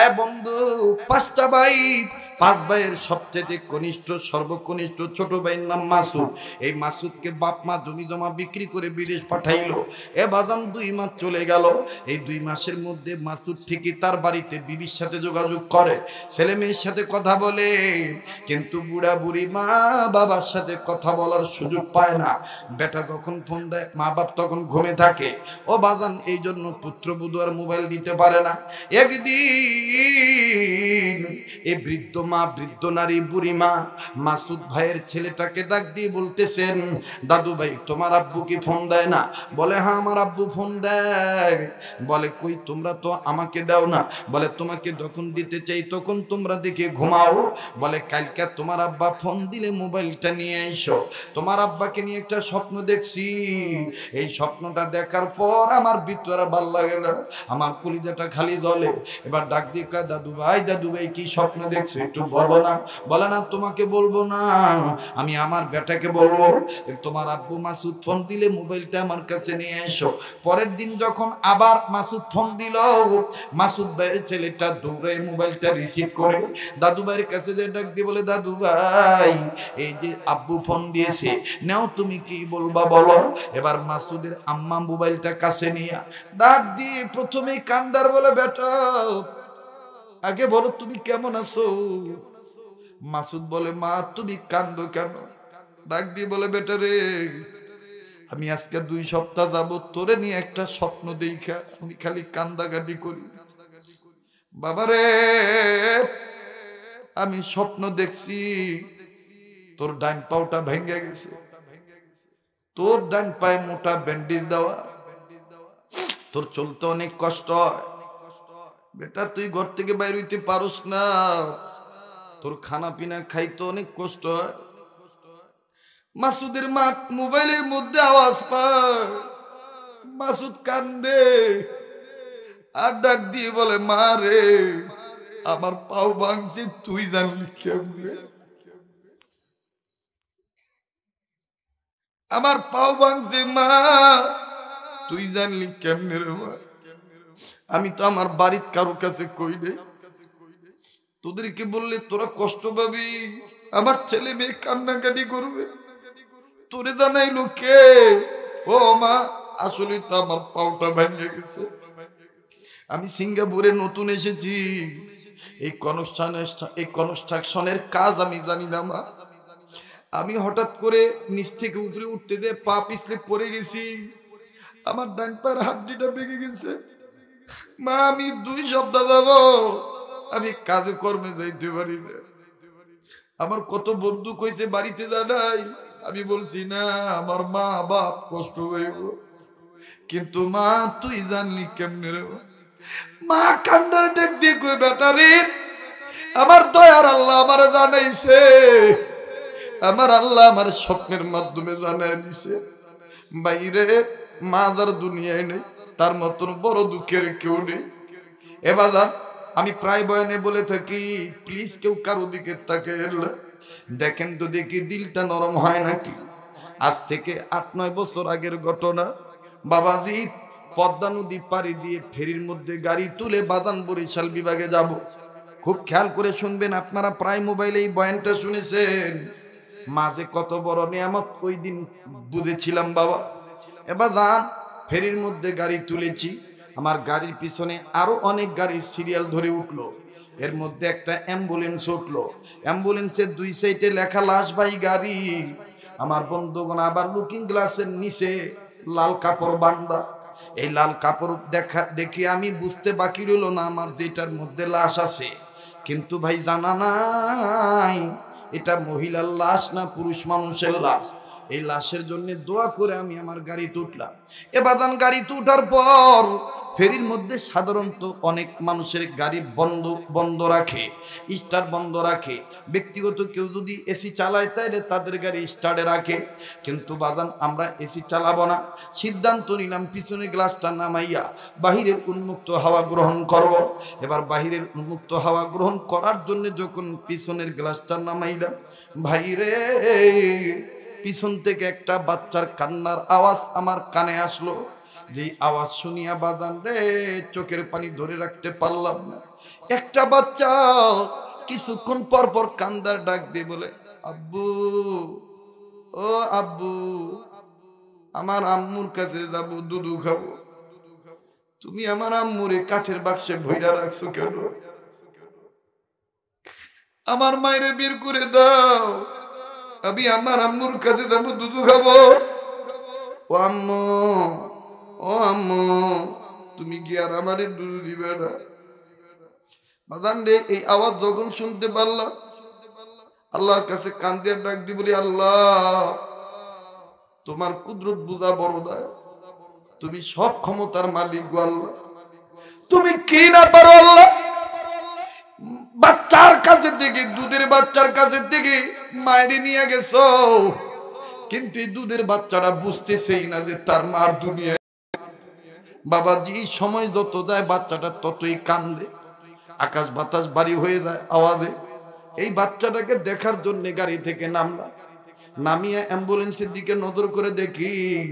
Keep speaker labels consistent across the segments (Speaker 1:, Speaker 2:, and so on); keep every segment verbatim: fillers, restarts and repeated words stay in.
Speaker 1: বন্ধু পাঁচটা ভাই, পাঁচ ভাইয়ের সবচেয়ে কনিষ্ঠ সর্বকনিষ্ঠ ছোট ভাইয়ের নাম মাসুদ। এই মাসুদকে বাপ মা জমি জমা বিক্রি করে বিদেশ পাঠাইলো। এ বাজান দুই মাস চলে গেল। এই দুই মাসের মধ্যে মাসুদ ঠিকই তার বাড়িতে বিবির সাথে যোগাযোগ করে, ছেলে মেয়ের সাথে কথা বলে, কিন্তু বুড়া বুড়ি মা বাবার সাথে কথা বলার সুযোগ পায় না। বেটা যখন ফোন দেয় মা বাপ তখন ঘুমে থাকে। ও বাজান এই জন্য পুত্রবধূ আর মোবাইল দিতে পারে না। একদিন এই বৃদ্ধ মা, বৃদ্ধ নারী, বুড়ি মা মাসুদ ভাইয়ের ছেলেটাকে ডাক দিয়ে বলতেছেন, দাদু ভাই তোমার আব্বু কি ফোন দেয় না? বলে হ্যাঁ আমার আব্বু ফোন দেয়। বলে কই তোমরা তো আমাকে দাও না? বলে তোমাকে যখন দিতে চাই তখন তোমরা দেখে ঘুমাও। বলে কালকে তোমার আব্বা ফোন দিলে মোবাইলটা নিয়ে এসো। তোমার আব্বাকে নিয়ে একটা স্বপ্ন দেখছি, এই স্বপ্নটা দেখার পর আমার ভিতরে আর ভাল লাগে না, আমার কলিজাটা খালি জ্বলে। এবার ডাক দিয়ে কয়, দাদু ভাই দাদু ভাই কি স্বপ্ন দেখছো একটু বলো না? বলে না তোমাকে বলবো না, আমি আমার বেটাকে বলবো। তোমার আব্বু মাসুদ ফোন দিলে মোবাইলটা আমার কাছে নিয়ে এসো। পরের দিন যখন আবার মাসুদ ফোন দিল, মাসুদ ভাইয়ের ছেলেটা দৌড়ে মোবাইলটা রিসিভ করে দাদু ভাইয়ের কাছে যে ডাক দিয়ে বলে, দাদু ভাই এই যে আব্বু ফোন দিয়েছে, নাও তুমি কি বলবা বলো। এবার মাসুদের আম্মা মোবাইলটা কাছে নিয়ে ডাক দিয়ে প্রথমে কান্দার বলে, বেটা আগে বলো তুমি কেমন আছো? মাসুদ বলে, মা তুমি কান্দো কেন? ডাক দিয়ে বলে, বেটা রে আমি আজকে দুই সপ্তাহ যাবত তোরে নিয়ে একটা স্বপ্ন দেখা আমি খালি কান্দাকাটি করি। বাবারে আমি স্বপ্ন দেখছি তোর ডান পাওটা ভেঙে গেছে, তোর ডান পায়ে মোটা ব্যান্ডেজ দেওয়া, তোর চলতে অনেক কষ্ট হয়। বেটা তুই ঘর থেকে বাইর হইতে পারস না, তোর খানা পিনা খাইতে অনেক কষ্ট হয়। মাসুদের মা মোবাইলের মধ্যে আওয়াজ পায়, মাসুদ কান্দে আর ডাক দিয়ে বলে, মা রে আমার পাও ভাঙছে তুই জানলি কেমনে? আমার পাও ভাঙছে মা তুই জানলি কেমনে রে মা? আমি তো আমার বাড়ির কারো কাছে কই রে, তোদেরকে বললে তোরা কষ্ট পাবি, আমার ছেলে মেয়ে কান্নাকাটি করবে, তোরে জানাইলো কে? ও মা আসলে তো আমার পাওটা ভেঙে গেছে। আমি সিঙ্গাপুরে নতুন এসেছি, এই কনস্ট্রাকশন এই কনস্ট্রাকশনের কাজ আমি জানি না মা। আমি হঠাৎ করে নিচ থেকে উপরে উঠতে দিয়ে পা পিছলে পড়ে গেছি, আমার ডান পায়ের হাড্ডিটা ভেঙে গেছে মা। আমি দুই সপ্তাহ যাব আমি কাজে কর্মে যাইতে পারি না। আমার কত বন্ধু কইছে বাড়িতে জানাই, আমি বলছি না আমার মা বাপ কষ্ট হইব, কিন্তু মা তুই জানলি কেমনে রে? মা কান্দার ডেক দিয়ে কই, বেটা রে আমার দয়ার আল্লাহ আমার জানাইছে, আমার আল্লাহ আমার স্বপ্নের মাধ্যমে জানাই দিছে বাইরে মা যার দুনিয়ায় নেই তার মতন বড় দুঃখের কেউ নেই। এবার আমি প্রায় বয়ানে বলে থাকি, প্লিজ কেউ কারো দিকে তাকে দেখেন তো দেখি দিলটা নরম হয় নাকি। আজ থেকে আট নয় বছর আগের ঘটনা। বাবাজি পদ্মা নদী পাড়ি দিয়ে ফেরির মধ্যে গাড়ি তুলে বাজান বরিশাল বিভাগে যাব। খুব খেয়াল করে শুনবেন, আপনারা প্রায় মোবাইলে এই বয়ানটা শুনেছেন। মাঝে কত বড় নিয়ামত ওই দিন বুঝেছিলাম বাবা। এবার যান ফেরির মধ্যে গাড়ি তুলেছি, আমার গাড়ির পিছনে আরো অনেক গাড়ির সিরিয়াল ধরে উঠলো। এর মধ্যে একটা অ্যাম্বুলেন্স উঠলো, অ্যাম্বুলেন্সের দুই সাইডে লেখা লাশবাহী গাড়ি। আমার বন্ধুগণ আবার লুকিং গ্লাসের নিচে লাল কাপড় বান্ধা। এই লাল কাপড় দেখা দেখে আমি বুঝতে বাকি রইল না আমার যেটার মধ্যে লাশ আছে, কিন্তু ভাই জানা নাই এটা মহিলার লাশ না পুরুষ মানুষের লাশ। এই লাশের জন্য দোয়া করে আমি আমার গাড়িতে উঠলাম। এ বাদান গাড়িতে উঠার পর ফেরির মধ্যে সাধারণত অনেক মানুষের গাড়ি বন্ধ বন্ধ রাখে, স্টার্ট বন্ধ রাখে। ব্যক্তিগত কেউ যদি এসি চালায় তাহলে তাদের গাড়ি স্টার্টে রাখে, কিন্তু বাজান আমরা এসি চালাবো না। সিদ্ধান্ত নিলাম পিছনের গ্লাসটা নামাইয়া বাহিরের উন্মুক্ত হাওয়া গ্রহণ করব। এবার বাহিরের উন্মুক্ত হাওয়া গ্রহণ করার জন্য যখন পিছনের গ্লাসটা নামাইলাম, ভাইরে পিছন থেকে একটা বাচ্চার কান্নার আওয়াজ আমার কানে আসলো। যে আওয়াজ শুনিয়া বাজান রে চোখের পানি ধরে রাখতে পারলাম না। একটা বাচ্চা কিছুক্ষণ পর পর কান্দার ডাক দিয়ে বলে, আব্বু ও আব্বু, আমার আম্মুর কাছে যাবো, দুধু খাবো। তুমি আমার আম্মুরে কাঠের বাক্সে ভইরা রাখছো কেন? আমার মায়েরে বের করে দাও, আমি আমার আম্মুর কাছে যাবো, দুধু খাবো। ও আম্মু, ও আম্মু, তুমি কি আর আমারে দুধ দিবে না? বাজান রে, এই আওয়াজ যখন শুনতে পারলাম আল্লাহর কাছে কান্দে ডাক দি বলি, আল্লাহ তোমার কুদরত বুঝা বড় দায়, তুমি সব ক্ষমতার মালিক গো আল্লাহ, তুমি কি না পারো আল্লাহ? বাচ্চার কাছে থেকে, দুধের বাচ্চার কাছে থেকে মায়ের নিয়ে গেছো, কিন্তু এই দুধের বাচ্চাটা বুঝতেছেই না যে তার মার দুনিয়া। বাবাজি, সময় যত যায় বাচ্চাটা ততই কান্দে, আকাশ বাতাস বাড়ি হয়ে যায় আওয়াজে। এই বাচ্চাটাকে দেখার জন্য গাড়ি থেকে নামলাম, নামিয়ে অ্যাম্বুলেন্সের দিকে নজর করে দেখি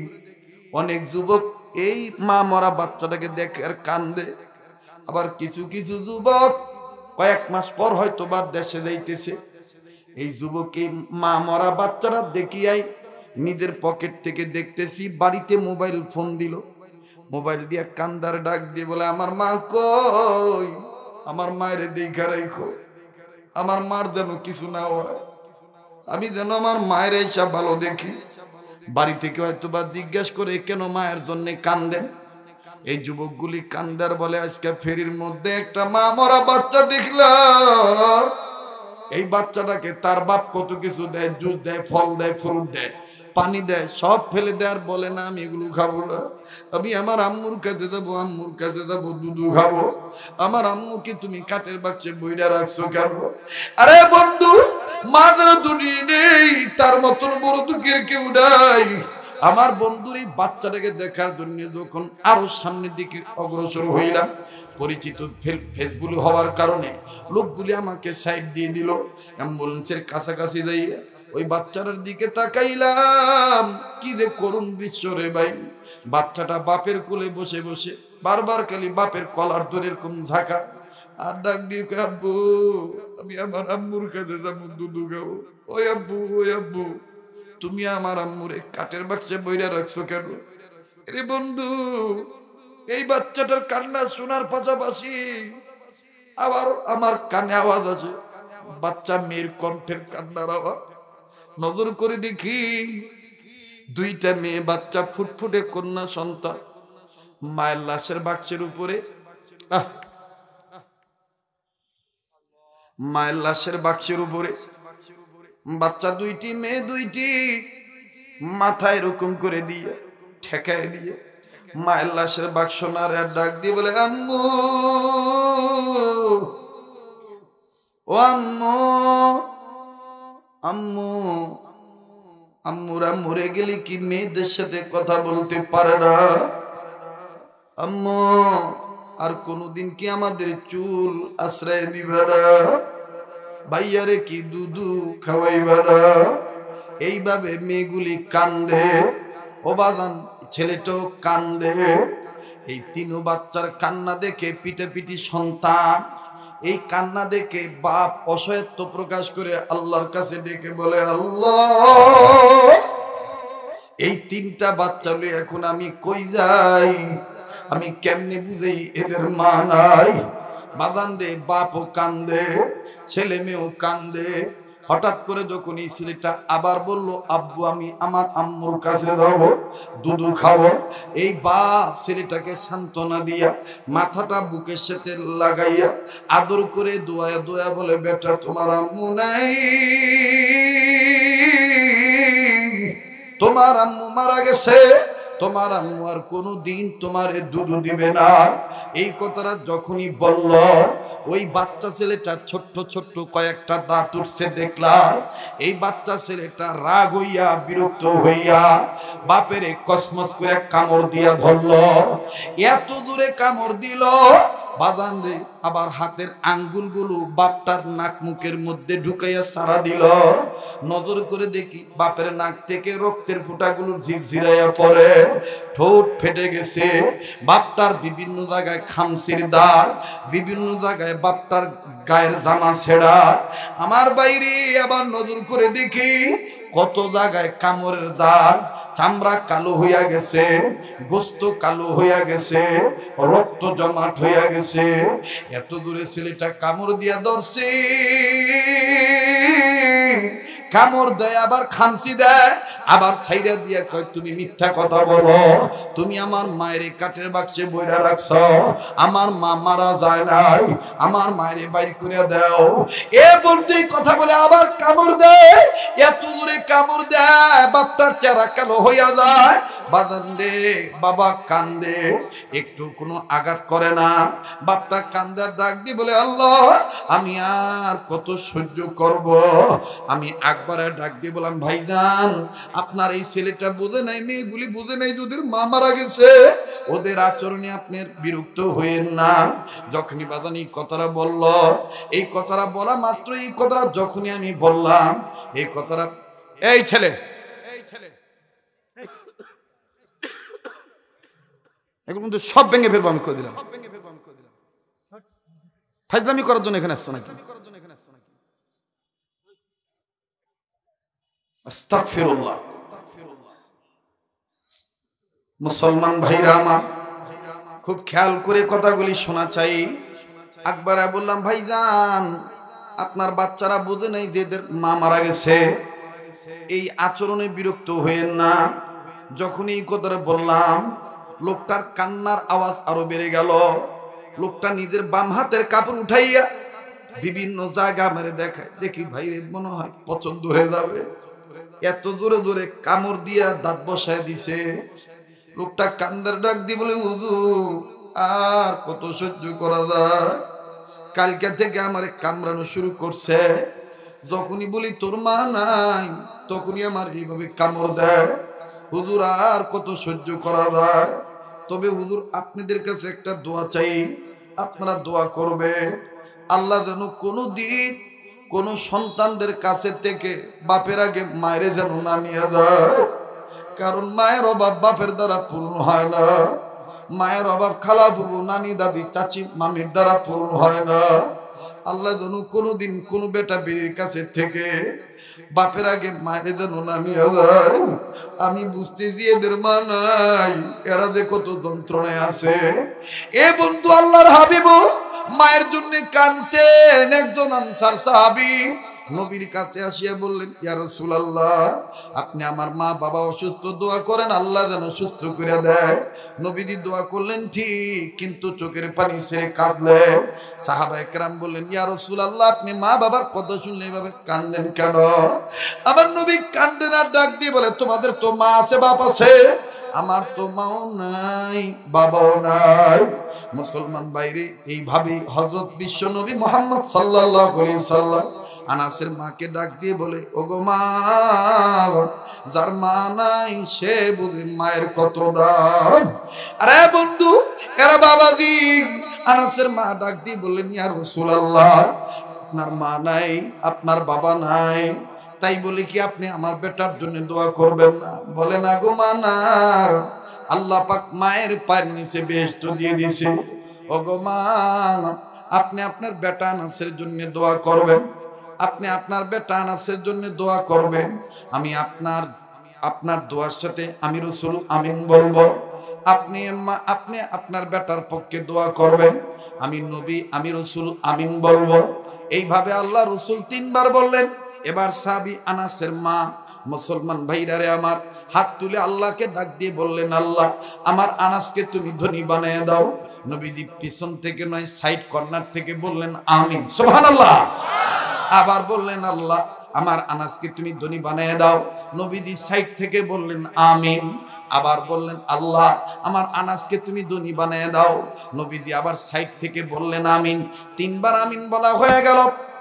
Speaker 1: অনেক যুবক এই মা মরা বাচ্চাটাকে দেখে আর কান্দে। আবার কিছু কিছু যুবক কয়েক মাস পর হয়তো বা দেশে যাইতেছে, এই যুবক এই মা মরা বাচ্চারা দেখিয়াই নিজের পকেট থেকে দেখতেছি বাড়িতে মোবাইল ফোন দিল, মোবাইল দিয়ে কান্দার ডাক দিয়ে বলে, আমার মা কই, আমার মায়ের দেখা রাখো, আমার মার যেন কিছু না হয়, আমি যেন আমার মায়ের এইসব ভালো দেখি। বাড়ি থেকে হয়তো বা জিজ্ঞেস করে কেন মায়ের জন্য কান্দেন। এই যুবকগুলি কান্দার বলে, আজকে ফেরির মধ্যে একটা মা মরা বাচ্চা দেখলাম, এই বাচ্চাটাকে তার বাপ কত কিছু দেয়, জুস দেয়, ফল দেয়, ফ্রুট দেয়, পানি দেয়, সব ফেলে দেয় আর বলে না আমি এগুলো খাবো না, আমি আমার আম্মুর কাছে যাবো, আম্মুর কাছে যাবো, দুধু খাবো। আমার আম্মুকে তুমি কাঠের বাক্সে বইরা রাখছো কেন? আরে বন্ধু, মাদের দুনিয়া নেই, তার মতন বড় দুঃখের কেউ নাই। আমার বন্ধুর এই বাচ্চাটাকে দেখার জন্য যখন আরো সামনের দিকে অগ্রসর হইলাম, পরিচিত ফেসবুক হওয়ার কারণে লোকগুলি আমাকে সাইড দিয়ে দিল। অ্যাম্বুলেন্সের কাছাকাছি যাইয়া ওই বাচ্চাটার দিকে তাকাইলাম, কি যে করুণ দৃশ্য রে ভাই। বাচ্চাটা বাপের কোলে বসে বসে বারবার খালি বাপের কলার ধরে এরকম ঝাঁকা আর ডাক দিয়ে, আব্বু আমি আমার আম্মুর কাছে যাবো, দুধু খাবো। ওই আব্বু, ওই আব্বু, তুমি আমার আম্মুরে কাঠের বাক্সে বইরা রাখছো কেন? রে বন্ধু, এই বাচ্চাটার কান্না শোনার পাশাপাশি আবার আমার কানে আওয়াজ আছে, বাচ্চা মেয়ের কণ্ঠের কান্নার আওয়াজ। নজর করে দেখি দুইটা মেয়ে বাচ্চা, ফুটফুটে কন্যা সন্তান, মায়ের লাশের বাক্সের উপরে, আহ মায়ের লাশের বাক্সের উপরে বাচ্চা দুইটি, মেয়ে দুইটি, মাথায় এরকম করে দিয়ে ঠেকায় দিয়ে মায়ের লাশের বাক্স নাড়ে আর ডাক দিয়ে বলে, আম্মু, ও আম্মু, আম্মু। আম্মুরা মরে গেলে কি মেয়েদের সাথে কথা বলতে পারে না? আম্মু, আর কোনদিন কি আমাদের চুল আশ্রয় দিবে না? ভাইয়ারে কি দুধু খাওয়াইবে না? এইভাবে মেয়েগুলি কান্দে, ও বাজান ছেলেটাও কান্দে। এই তিনও বাচ্চার কান্না দেখে পিঠে পিঠি সন্তান, এই কান্না দেখে বাপ অসহায়ত্ব প্রকাশ করে আল্লাহর কাছে ডেকে বলে, আল্লাহ এই তিনটা বাচ্চা লই এখন আমি কই যাই, আমি কেমনে বুঝেই এদের মা নাই। বাজান রে, বাপও কান্দে, ছেলে মেয়েও কান্দে। হঠাৎ করে যখন এই ছেলেটা আবার বলল, আব্বু আমি আমার আম্মুর কাছে যাব, দুধু খাবো, এই বাপ ছেলেটাকে সান্ত্বনা দিয়া মাথাটা বুকের সাথে লাগাইয়া আদর করে দোয়া দোয়া বলে, বেটা তোমার আম্মু নাই, তোমার আম্মু মারা গেছে, তোমার আম্মু আর কোনো দিন তোমারে দুধ দিবে না। এই কথাটা যখনই বলল, ওই বাচ্চা ছেলেটা ছোট্ট ছোট্ট কয়েকটা দাঁত উঠছে দেখলাম। এই বাচ্চা ছেলেটা রাগ হইয়া বিরক্ত হইয়া বাপেরে কসমস করে কামড় দিয়া ধরল। এত দূরে কামড় দিল, বাজান রে আবার হাতের আঙ্গুলগুলো বাপটার নাক মুখের মধ্যে ঢুকাইয়া সারা দিল। নজর করে দেখি বাপের নাক থেকে রক্তের ফোঁটাগুলো ঝিরঝিরাইয়া পড়ে, ঠোঁট ফেটে গেছে। বাপটার বিভিন্ন জায়গায় খামসির দাগ, বিভিন্ন জায়গায় বাপটার গায়ের জামা ছেঁড়া। আমার বাইরে আবার নজর করে দেখি কত জায়গায় কামড়ের দাগ, চামড়া কালো হইয়া গেছে, গোস্ত কালো হইয়া গেছে, রক্ত জমাট হইয়া গেছে। এত দূরে ছেলেটা কামড় দিয়া ধরছে, কামড় দেয় আবার খামচি দেয়, আবার ছাইরা দিয়া কয় তুমি মিথ্যা কথা বলো, তুমি আমার মায়ের কাঠের বাক্সে বইরা রাখছ, আমার মা মারা যায় নাই, আমার মায়ের বাইর করে দাও। এ বলতে কথা বলে আবার কামড় দেয়, এত দূরে কামড় দেয় বাপটার চেহারা কালো হইয়া যায়। বাজান রে বাবা কান্দে, একটু কোনো আঘাত করে না। বাপটা কান্দার ডাক দি বলে আল্লাহ আমি আর কত সহ্য করব। আমি একবারে ডাক দিয়ে বললাম ভাইজান আপনার এই ছেলেটা বুঝে নাই, মেয়েগুলি বুঝে নাই ওদের মা মারা গেছে, ওদের আচরণে আপনি বিরক্ত হইেন না। যখনই বাজান এই কথাটা বলল, এই কথাটা বলা মাত্র এই কথাটা যখনই আমি বললাম এই কথাটা, এই ছেলে এই ছেলে এগুলো কিন্তু সব ভেঙে ফেলবো আমি করে দিলাম। ফাজলামি করার জন্য এখানে আসছো নাকি? আস্তাগফিরুল্লাহ। মুসলমান ভাইরা আমার খুব খেয়াল করে কথাগুলি শোনা চাই। একবার বললাম ভাইজান আপনার বাচ্চারা বুঝে নাই যে এদের মা মারা গেছে, এই আচরণে বিরক্ত হইেন না। যখন এই কথাটা বললাম লোকটার কান্নার আওয়াজ আরো বেড়ে গেল। লোকটা নিজের বাম হাতের কাপড় উঠাইয়া বিভিন্ন জায়গা মেরে দেখায়, দেখি ভাই মনে হয় পছন্দ হয়ে যাবে, এত জোরে জোরে কামড় দিয়া দাঁত বসায় দিছে। লোকটা কান্দার ডাক দিয়ে বলে হুজুর আর কত সহ্য করা যায়, কালকে থেকে আমার কামড়ানো শুরু করছে, যখনই বলি তোর মা নাই তখনই আমার এইভাবে কামড় দেয়, হুজুর আর কত সহ্য করা যায়। তবে হুজুর আপনাদের কাছে একটা দোয়া চাই, আপনারা দোয়া করবে আল্লাহ যেন কোনো দিন কোনো সন্তানদের কাছে থেকে বাপের আগে মায়ের যেন না নিয়ে যায়, কারণ মায়ের অভাব বাপের দ্বারা পূর্ণ হয় না, মায়ের অভাব খালা ফুফু নানি দাদি চাচি মামির দ্বারা পূর্ণ হয় না। আল্লাহ যেন কোনোদিন কোনো বেটা বেরির কাছে থেকে বাপের আগে মায়ের যেন না নিয়ে যায়। আমি বুঝতেছি এদের মা নাই, এরা যে কত যন্ত্রণায় আছে। এ বন্ধু আল্লাহর হাবিব মায়ের জন্য কাঁদতেন। একজন আনসার সাহাবী নবীর কাছে আসিয়া বললেন ইয়া রাসূলুল্লাহ আপনি আমার মা বাবা অসুস্থ, দোয়া করেন আল্লাহ যেন সুস্থ করে দেয়। নবীজি দোয়া করলেন ঠিক, কিন্তু চোখের পানি ছেড়ে কাঁদলেন। সাহাবা একরাম বললেন ইয়া রাসূলুল্লাহ আপনি মা বাবার কথা শুনলে এভাবে কাঁদেন কেন? আমার নবী কাঁদেন আর ডাক দিয়ে বলে তোমাদের তো মা আছে বাপ আছে, আমার তো মাও নাই বাবাও নাই। মুসলমান বাইরে এইভাবে হযরত বিশ্ব নবী মুহাম্মদ সাল্লাল্লাহু আলাইহি সাল্লাম আনাসের মাকে ডাক দিয়ে বলে ওগো মা, যার মা নাই সে বুঝে মায়ের কত দাম। আরে বন্ধু এরা বাবাজি, আনাসের মা ডাক দিয়ে বললেন ইয়া রাসূলুল্লাহ আপনার মা নাই আপনার বাবা নাই, তাই বলে কি আপনি আমার বেটার জন্য দোয়া করবেন না? বলে না গো মা না, আল্লাহ পাক মায়ের পায়ের নিচে বেহেশত দিয়ে দিয়েছে। ওগো মা আপনি আপনার বেটা আনাসের জন্য দোয়া করবেন, আপনি আপনার বেটা আনাসের জন্য দোয়া করবেন, আমি আপনার আপনার দোয়ার সাথে আমি রাসূল আমিন বলবো। আপনি আপনি আপনার বেটার পক্ষে দোয়া করবেন, আমি নবী আমি রাসূল আমিন বলবো। এইভাবে আল্লাহ রাসূল তিনবার বললেন। এবার সাহাবী আনাসের মা মুসলমান ভাইরারে আমার হাত তুলে আল্লাহকে ডাক দিয়ে বললেন আল্লাহ আমার আনাসকে তুমি ধনী বানিয়ে দাও। নবীজি পিছন থেকে নয় সাইড কর্নার থেকে বললেন আমিন সুবহানাল্লাহ। আবার বললেন আল্লাহ আমার আনাসকে তুমি ধনী বানিয়ে দাও। নবীজি সাইড থেকে বললেন আমিন। আবার বললেন আল্লাহ আমার আনাসকে তুমি ধনী বানিয়ে দাও। নবীজি আবার সাইড থেকে বললেন আমিন। তিনবার আমিন বলা হয়ে গেল।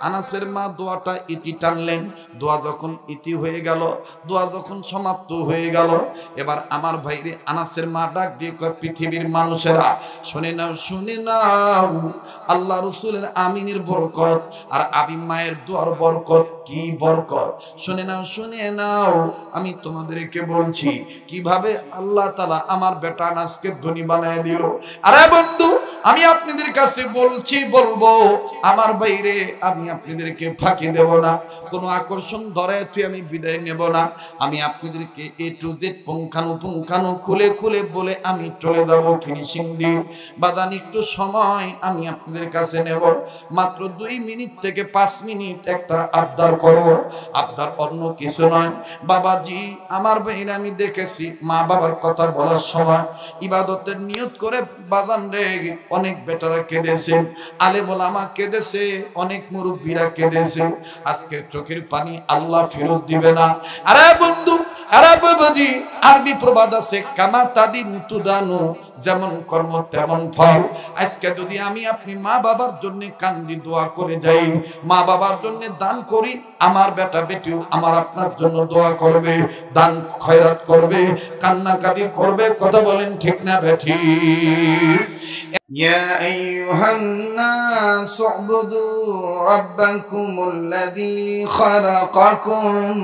Speaker 1: আনাসের মা দোয়াটা ইতি টানলেন। দোয়া যখন ইতি হয়ে গেল, দোয়া যখন সমাপ্ত হয়ে গেল, এবার আমার ভাইরে আনাসের মা ডাক দিয়ে কয়, পৃথিবীর মানুষেরা শুনে নাও, শুনে নাও, আল্লাহ রসুলের আমিনের বরকত আর আবি মায়ের দোয়ার বরকত। কি বরকত? শুনে নাও, শুনে নাও, আমি তোমাদেরকে বলছি কিভাবে আল্লাহ তাআলা আমার বেটা আনাসকে ধনী বানায় দিল। আরে বন্ধু, আমি আপনাদের কাছে বলছি, বলবো আমার বাইরে, আমি আপনাদেরকে ফাঁকি দেব না, কোনো আকর্ষণ ধরে তুই আমি বিদায় নেব না। আমি আপনাদেরকে এ টু জেড পুঙ্খানু পুঙ্খানু খুলে খুলে বলে আমি চলে যাব ফিনিশিং দিয়ে। বাদান একটু সময় আমি আপনাদের কাছে নেব, মাত্র দুই মিনিট থেকে পাঁচ মিনিট একটা আবদার করব। আবদার অন্য কিছু নয়। বাবাজি, আমার বাইরে আমি দেখেছি মা বাবার কথা বলার সময় ইবাদতের নিয়ত করে বাজান রে অনেক বেটারা কেঁদেছেন, আলেম ওলামা কেঁদেছে, অনেক মুরব্বীরা কেঁদেছে। আজকের চোখের পানি আল্লাহ ফেরত দিবে না। আরে বন্ধু, আরে বাবাজি, আরবি প্রবাদ আছে, কামা তাদিন তুদানু, যেমন কর্ম তেমন ফল। আজকে যদি আমি আপনি মা বাবার জন্য কান্দি দোয়া করে যাই, মা বাবার জন্য দান করি, আমার বেটা বেটিও আমার আপনার জন্য দোয়া করবে, দান খয়রাত করবে, কান্নাকাটি করবে। কথা বলেন ঠিক না বেঠি? ইয়া আইয়ুহান নাস উবুদু রাব্বাকুমুল্লাযী খালাকাকুম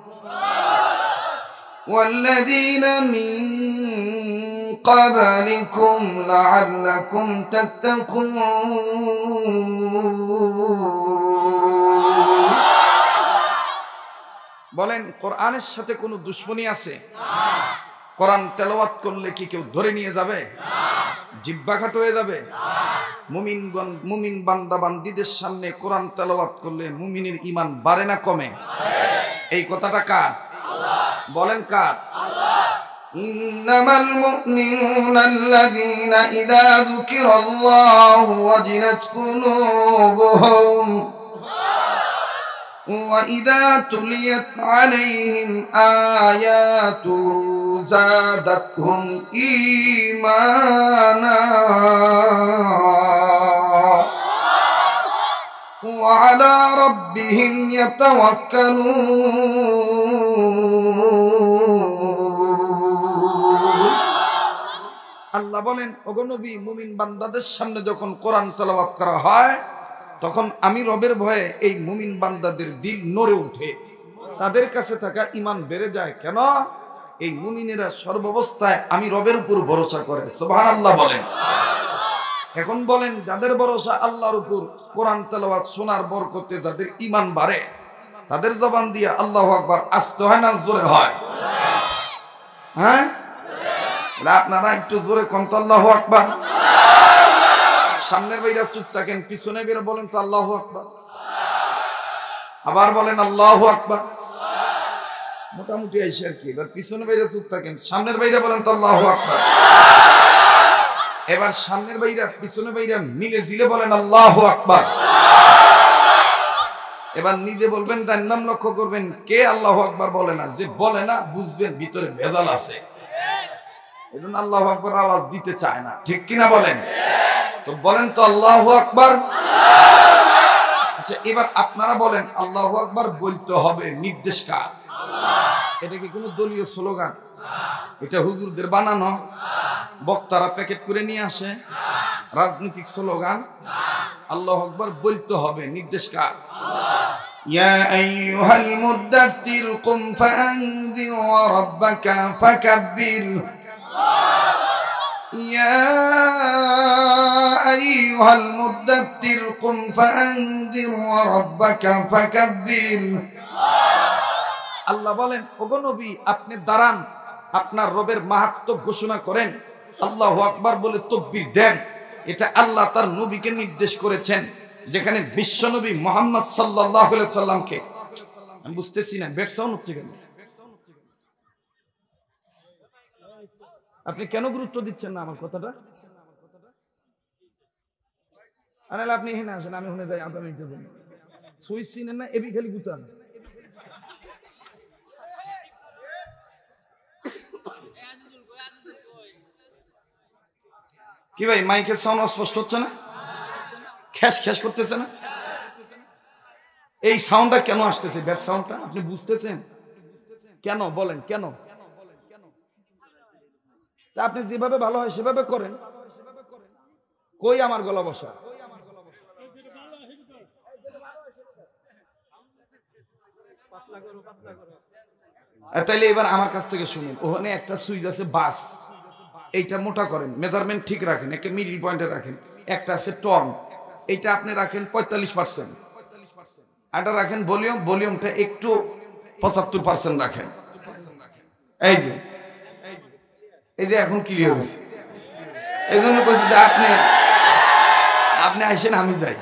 Speaker 1: ওয়াল্লাযীনা মিন ক্বাবলিকুম লাআল্লাকুম তাত্তাকুন। বলেন, কোরআনের সাথে কোনো দুশ্মনী আছে? কোরআন তেলাওয়াত করলে কি কেউ ধরে নিয়ে যাবে? জিহ্বা খাটো হয়ে যাবে? মুমিনগণ, মুমিন বান্দা বান্দীদের সামনে কোরআন তেলাওয়াত করলে মুমিনের ঈমান বাড়ে না কমে? এই কথাটা কার? বলেন কার? ইন্নামাল মুমিনুনা আল্লাযীনা ইযা যুকিরাল্লাহু ওয়াজিলাত কুলুবুহুম وَإِذَا تُلِيَتْ عَلَيْهِمْ آيَاتُهُ زَادَتْهُمْ إِيمَانًا وَعَلَى رَبِّهِمْ يَتَوَكَّلُونَ। আল্লাহ বলেন, ওগো নবী, মুমিন বান্দাদের সামনে যখন কোরআন তেলাওয়াত করা হয় তখন আমি রবের ভয়ে এই মুমিন বান্দাদের দিল নড়ে ওঠে, তাদের কাছে থাকা ঈমান বেড়ে যায়। কেন? এই মুমিনেরা সর্বাবস্থায় আমি রবের উপর ভরসা করে। সুবহানাল্লাহ বলেন। এখন বলেন, যাদের ভরসা আল্লাহর উপর, কোরআন তেলাওয়াত শোনার বরকতে যাদের ঈমান বাড়ে, তাদের জবান দিয়ে আল্লাহু আকবার আসতে হয় না জোরে হয়? হ্যাঁ, আপনারা একটু জোরে কোন তো আল্লাহু আকবার। সামনের বাইরা চুপ থাকেন, পিছনে বেরা বলেন তো আল্লাহু আকবার। আবার বলেন আল্লাহু আকবার। মোটামুটি আইসে আর কি। এবার পিছনে বাইরা চুপ থাকেন, সামনের বাইরা বলেন তো আল্লাহু আকবার। এবার সামনের বাইরা পিছনে বাইরা মিলে জিলে বলেন আল্লাহু আকবার। এবার নিজে বলবেন, ডান নাম লক্ষ্য করবেন, কে আল্লাহু আকবার বলে না। যে বলে না বুঝবেন ভিতরে ভেজাল আছে, এজন্য আল্লাহু আকবার আওয়াজ দিতে চায় না। ঠিক কিনা বলেন? তো বলেন তো আল্লাহু আকবার। আচ্ছা, এবার আপনারা বলেন, আল্লাহু আকবার বলতে হবে, নির্দেশ কার? এটা কি কোনো দলীয় স্লোগান? এটা হুজুরদের বানানো, বক্তারা প্যাকেট করে নিয়ে আসে, রাজনৈতিক স্লোগান? আল্লাহু আকবার বলতে হবে, নির্দেশ কার? ইয়া আইয়ুহাল মুদ্দাথির কুম ফাআনযির ওয়া রাব্বাকা ফাকাব্বির। يا أيها المدثر قم فأنذر وربك فكبر। আল্লাহ বলেন, ওগো নবী, আপনি দাঁড়ান, আপনার রবের মাহাত্ম্য ঘোষণা করেন, আল্লাহু আকবার বলে তাকবীর দেন। এটা আল্লাহ তার নবীকে নির্দেশ করেছেন, যেখানে বিশ্ব নবী মুহাম্মদ সাল্লাল্লাহু আলাইহি সাল্লামকে। আমি বুঝতেছি না, বেড সাউন্ড হচ্ছে কেন? আপনি কেন গুরুত্ব দিচ্ছেন না আমার কথাটা? আরে আপনি এখানে আসেন, আমি শুনে যাই আধা মিনিটের জন্য। সুইচ চিনেন না? এবি খালি গুতান। কি ভাই, মাইকের সাউন্ড স্পষ্ট হচ্ছে না? খ্যাস খ্যাস করতেছে না? এই সাউন্ডটা কেন আসতেছে? ব্যাড সাউন্ডটা আপনি বুঝতেছেন কেন? বলেন কেন? তা আপনি যেভাবে ভালো হয় সেভাবে করেন। কই আমার গলা বসা? তাইলে এবার আমার কাছ থেকে শুনুন। ওখানে একটা সুইচ আছে বাস, এইটা মোটা করেন, মেজারমেন্ট ঠিক রাখেন, একে মিডিল পয়েন্টে রাখেন। একটা আছে টন, এইটা আপনি রাখেন পঁয়তাল্লিশ পার্সেন্ট। এটা রাখেন ভলিউম, ভলিউমটা একটু পঁচাত্তর পার্সেন্ট রাখেন। এই যে এই যে এখন ক্লিয়ার হয়েছে। এই জন্য বলছি যে আপনি আপনি আইসেন, আমি যাই।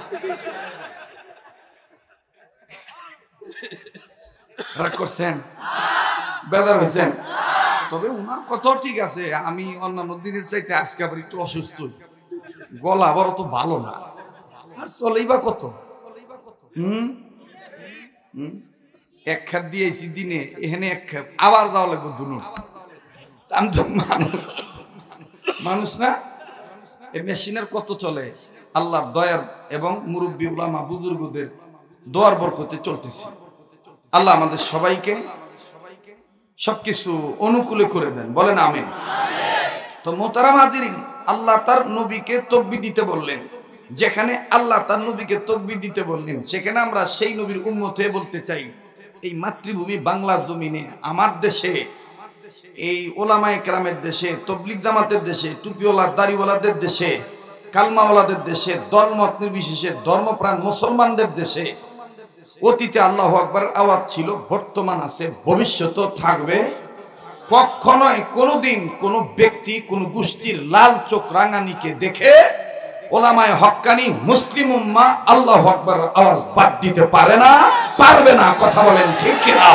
Speaker 1: রাগ করছেন? বেদার হয়েছেন? তবে ওনার কথাও ঠিক আছে। আমি অন্যান্য দিনের চাইতে আজকে আবার একটু অসুস্থ, গলা আবার অত ভালো না। আর চলেই বা কত? হম হম এক খাপ দিয়েছি দিনে, এখানে এক খাপ আবার যাওয়া লাগবে দুনো। আমি তো মানুষ মানুষ না। এই মেশিনের কত চলে আল্লাহর দয়ার এবং মুরব্বী উলামা বুজুর্গদের দোয়ার বরকতে চলতেছে। আল্লাহ আমাদের সবাইকে সবকিছু অনুকূলে করে দেন, বলেন আমিন। তো মোহতারাম হাজিরিন, আল্লাহ তার নবীকে তাকবীর দিতে বললেন। যেখানে আল্লাহ তার নবীকে তাকবীর দিতে বললেন, সেখানে আমরা সেই নবীর উম্মত হয়ে বলতে চাই, এই মাতৃভূমি বাংলার জমিনে, আমার দেশে, এই ওলামায়ে কেরামের দেশে, তবলিগ জামাতের দেশে, টুপিওয়ালা দাড়িওয়ালাদের দেশে, কালমাওয়ালাদের দেশে, দলমত নির্বিশেষে ধর্মপ্রাণ মুসলমানদের দেশে অতীতে আল্লাহু আকবার আওয়াজ ছিল, বর্তমান আছে, ভবিষ্যতেও থাকবে। কখনোই কোনোদিন কোনো ব্যক্তি কোনো গোষ্ঠীর লাল চোখ রাঙানিকে দেখে ওলামায়ে হক্কানি মুসলিম উম্মাহ আল্লাহু আকবার আওয়াজ বাদ দিতে পারে না, পারবে না। কথা বলেন ঠিক কিনা?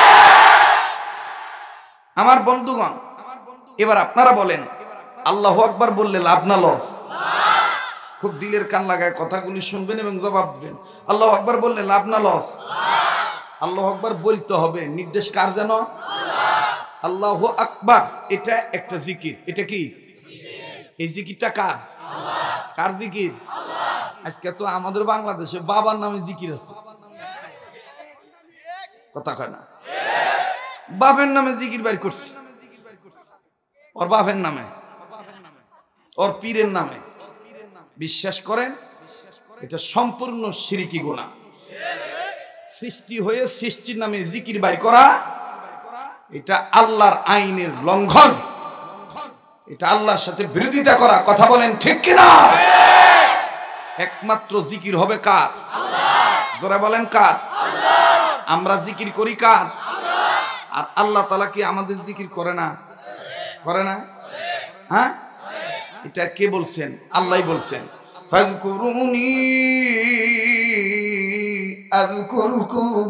Speaker 1: আমার বন্ধুগণ, এবার আপনারা বলেন আল্লাহু আকবার বললে লাভ না লস? খুব দিলের কান লাগায় কথাগুলি শুনবেন এবং জবাব দিবেন। আল্লাহু আকবার বললে লাভ না লস? আল্লাহু আকবার বলতে হবে। নির্দেশ কার যেন? আল্লাহু আকবার। এটা একটা জিকির। এটা কি? এই জিকিরটা কার? কার জিকির? আজকে তো আমাদের বাংলাদেশে বাবার নামে জিকির আছে, কথা কয় না? বাপের নামে জিকির বের করছে, ওর বাপের নামে, ওর পীরের নামে। বিশ্বাস করেন এটা সম্পূর্ণ শিরকি গুনাহ। সৃষ্টি হয়ে সৃষ্টির নামে জিকির বাইর করা, এটা আল্লাহর আইনের লঙ্ঘন, এটা আল্লাহর সাথে বিরোধিতা করা। কথা বলেন ঠিক কিনা? একমাত্র জিকির হবে কার? জোরে বলেন কার? আমরা জিকির করি কার? আর আল্লাহ তাআলা কি আমাদের জিকির করে না? করে না? হ্যাঁ, এটা কে বলছেন? আল্লাহই বলছেন, ফাযকুরুনি আযকুরকুম।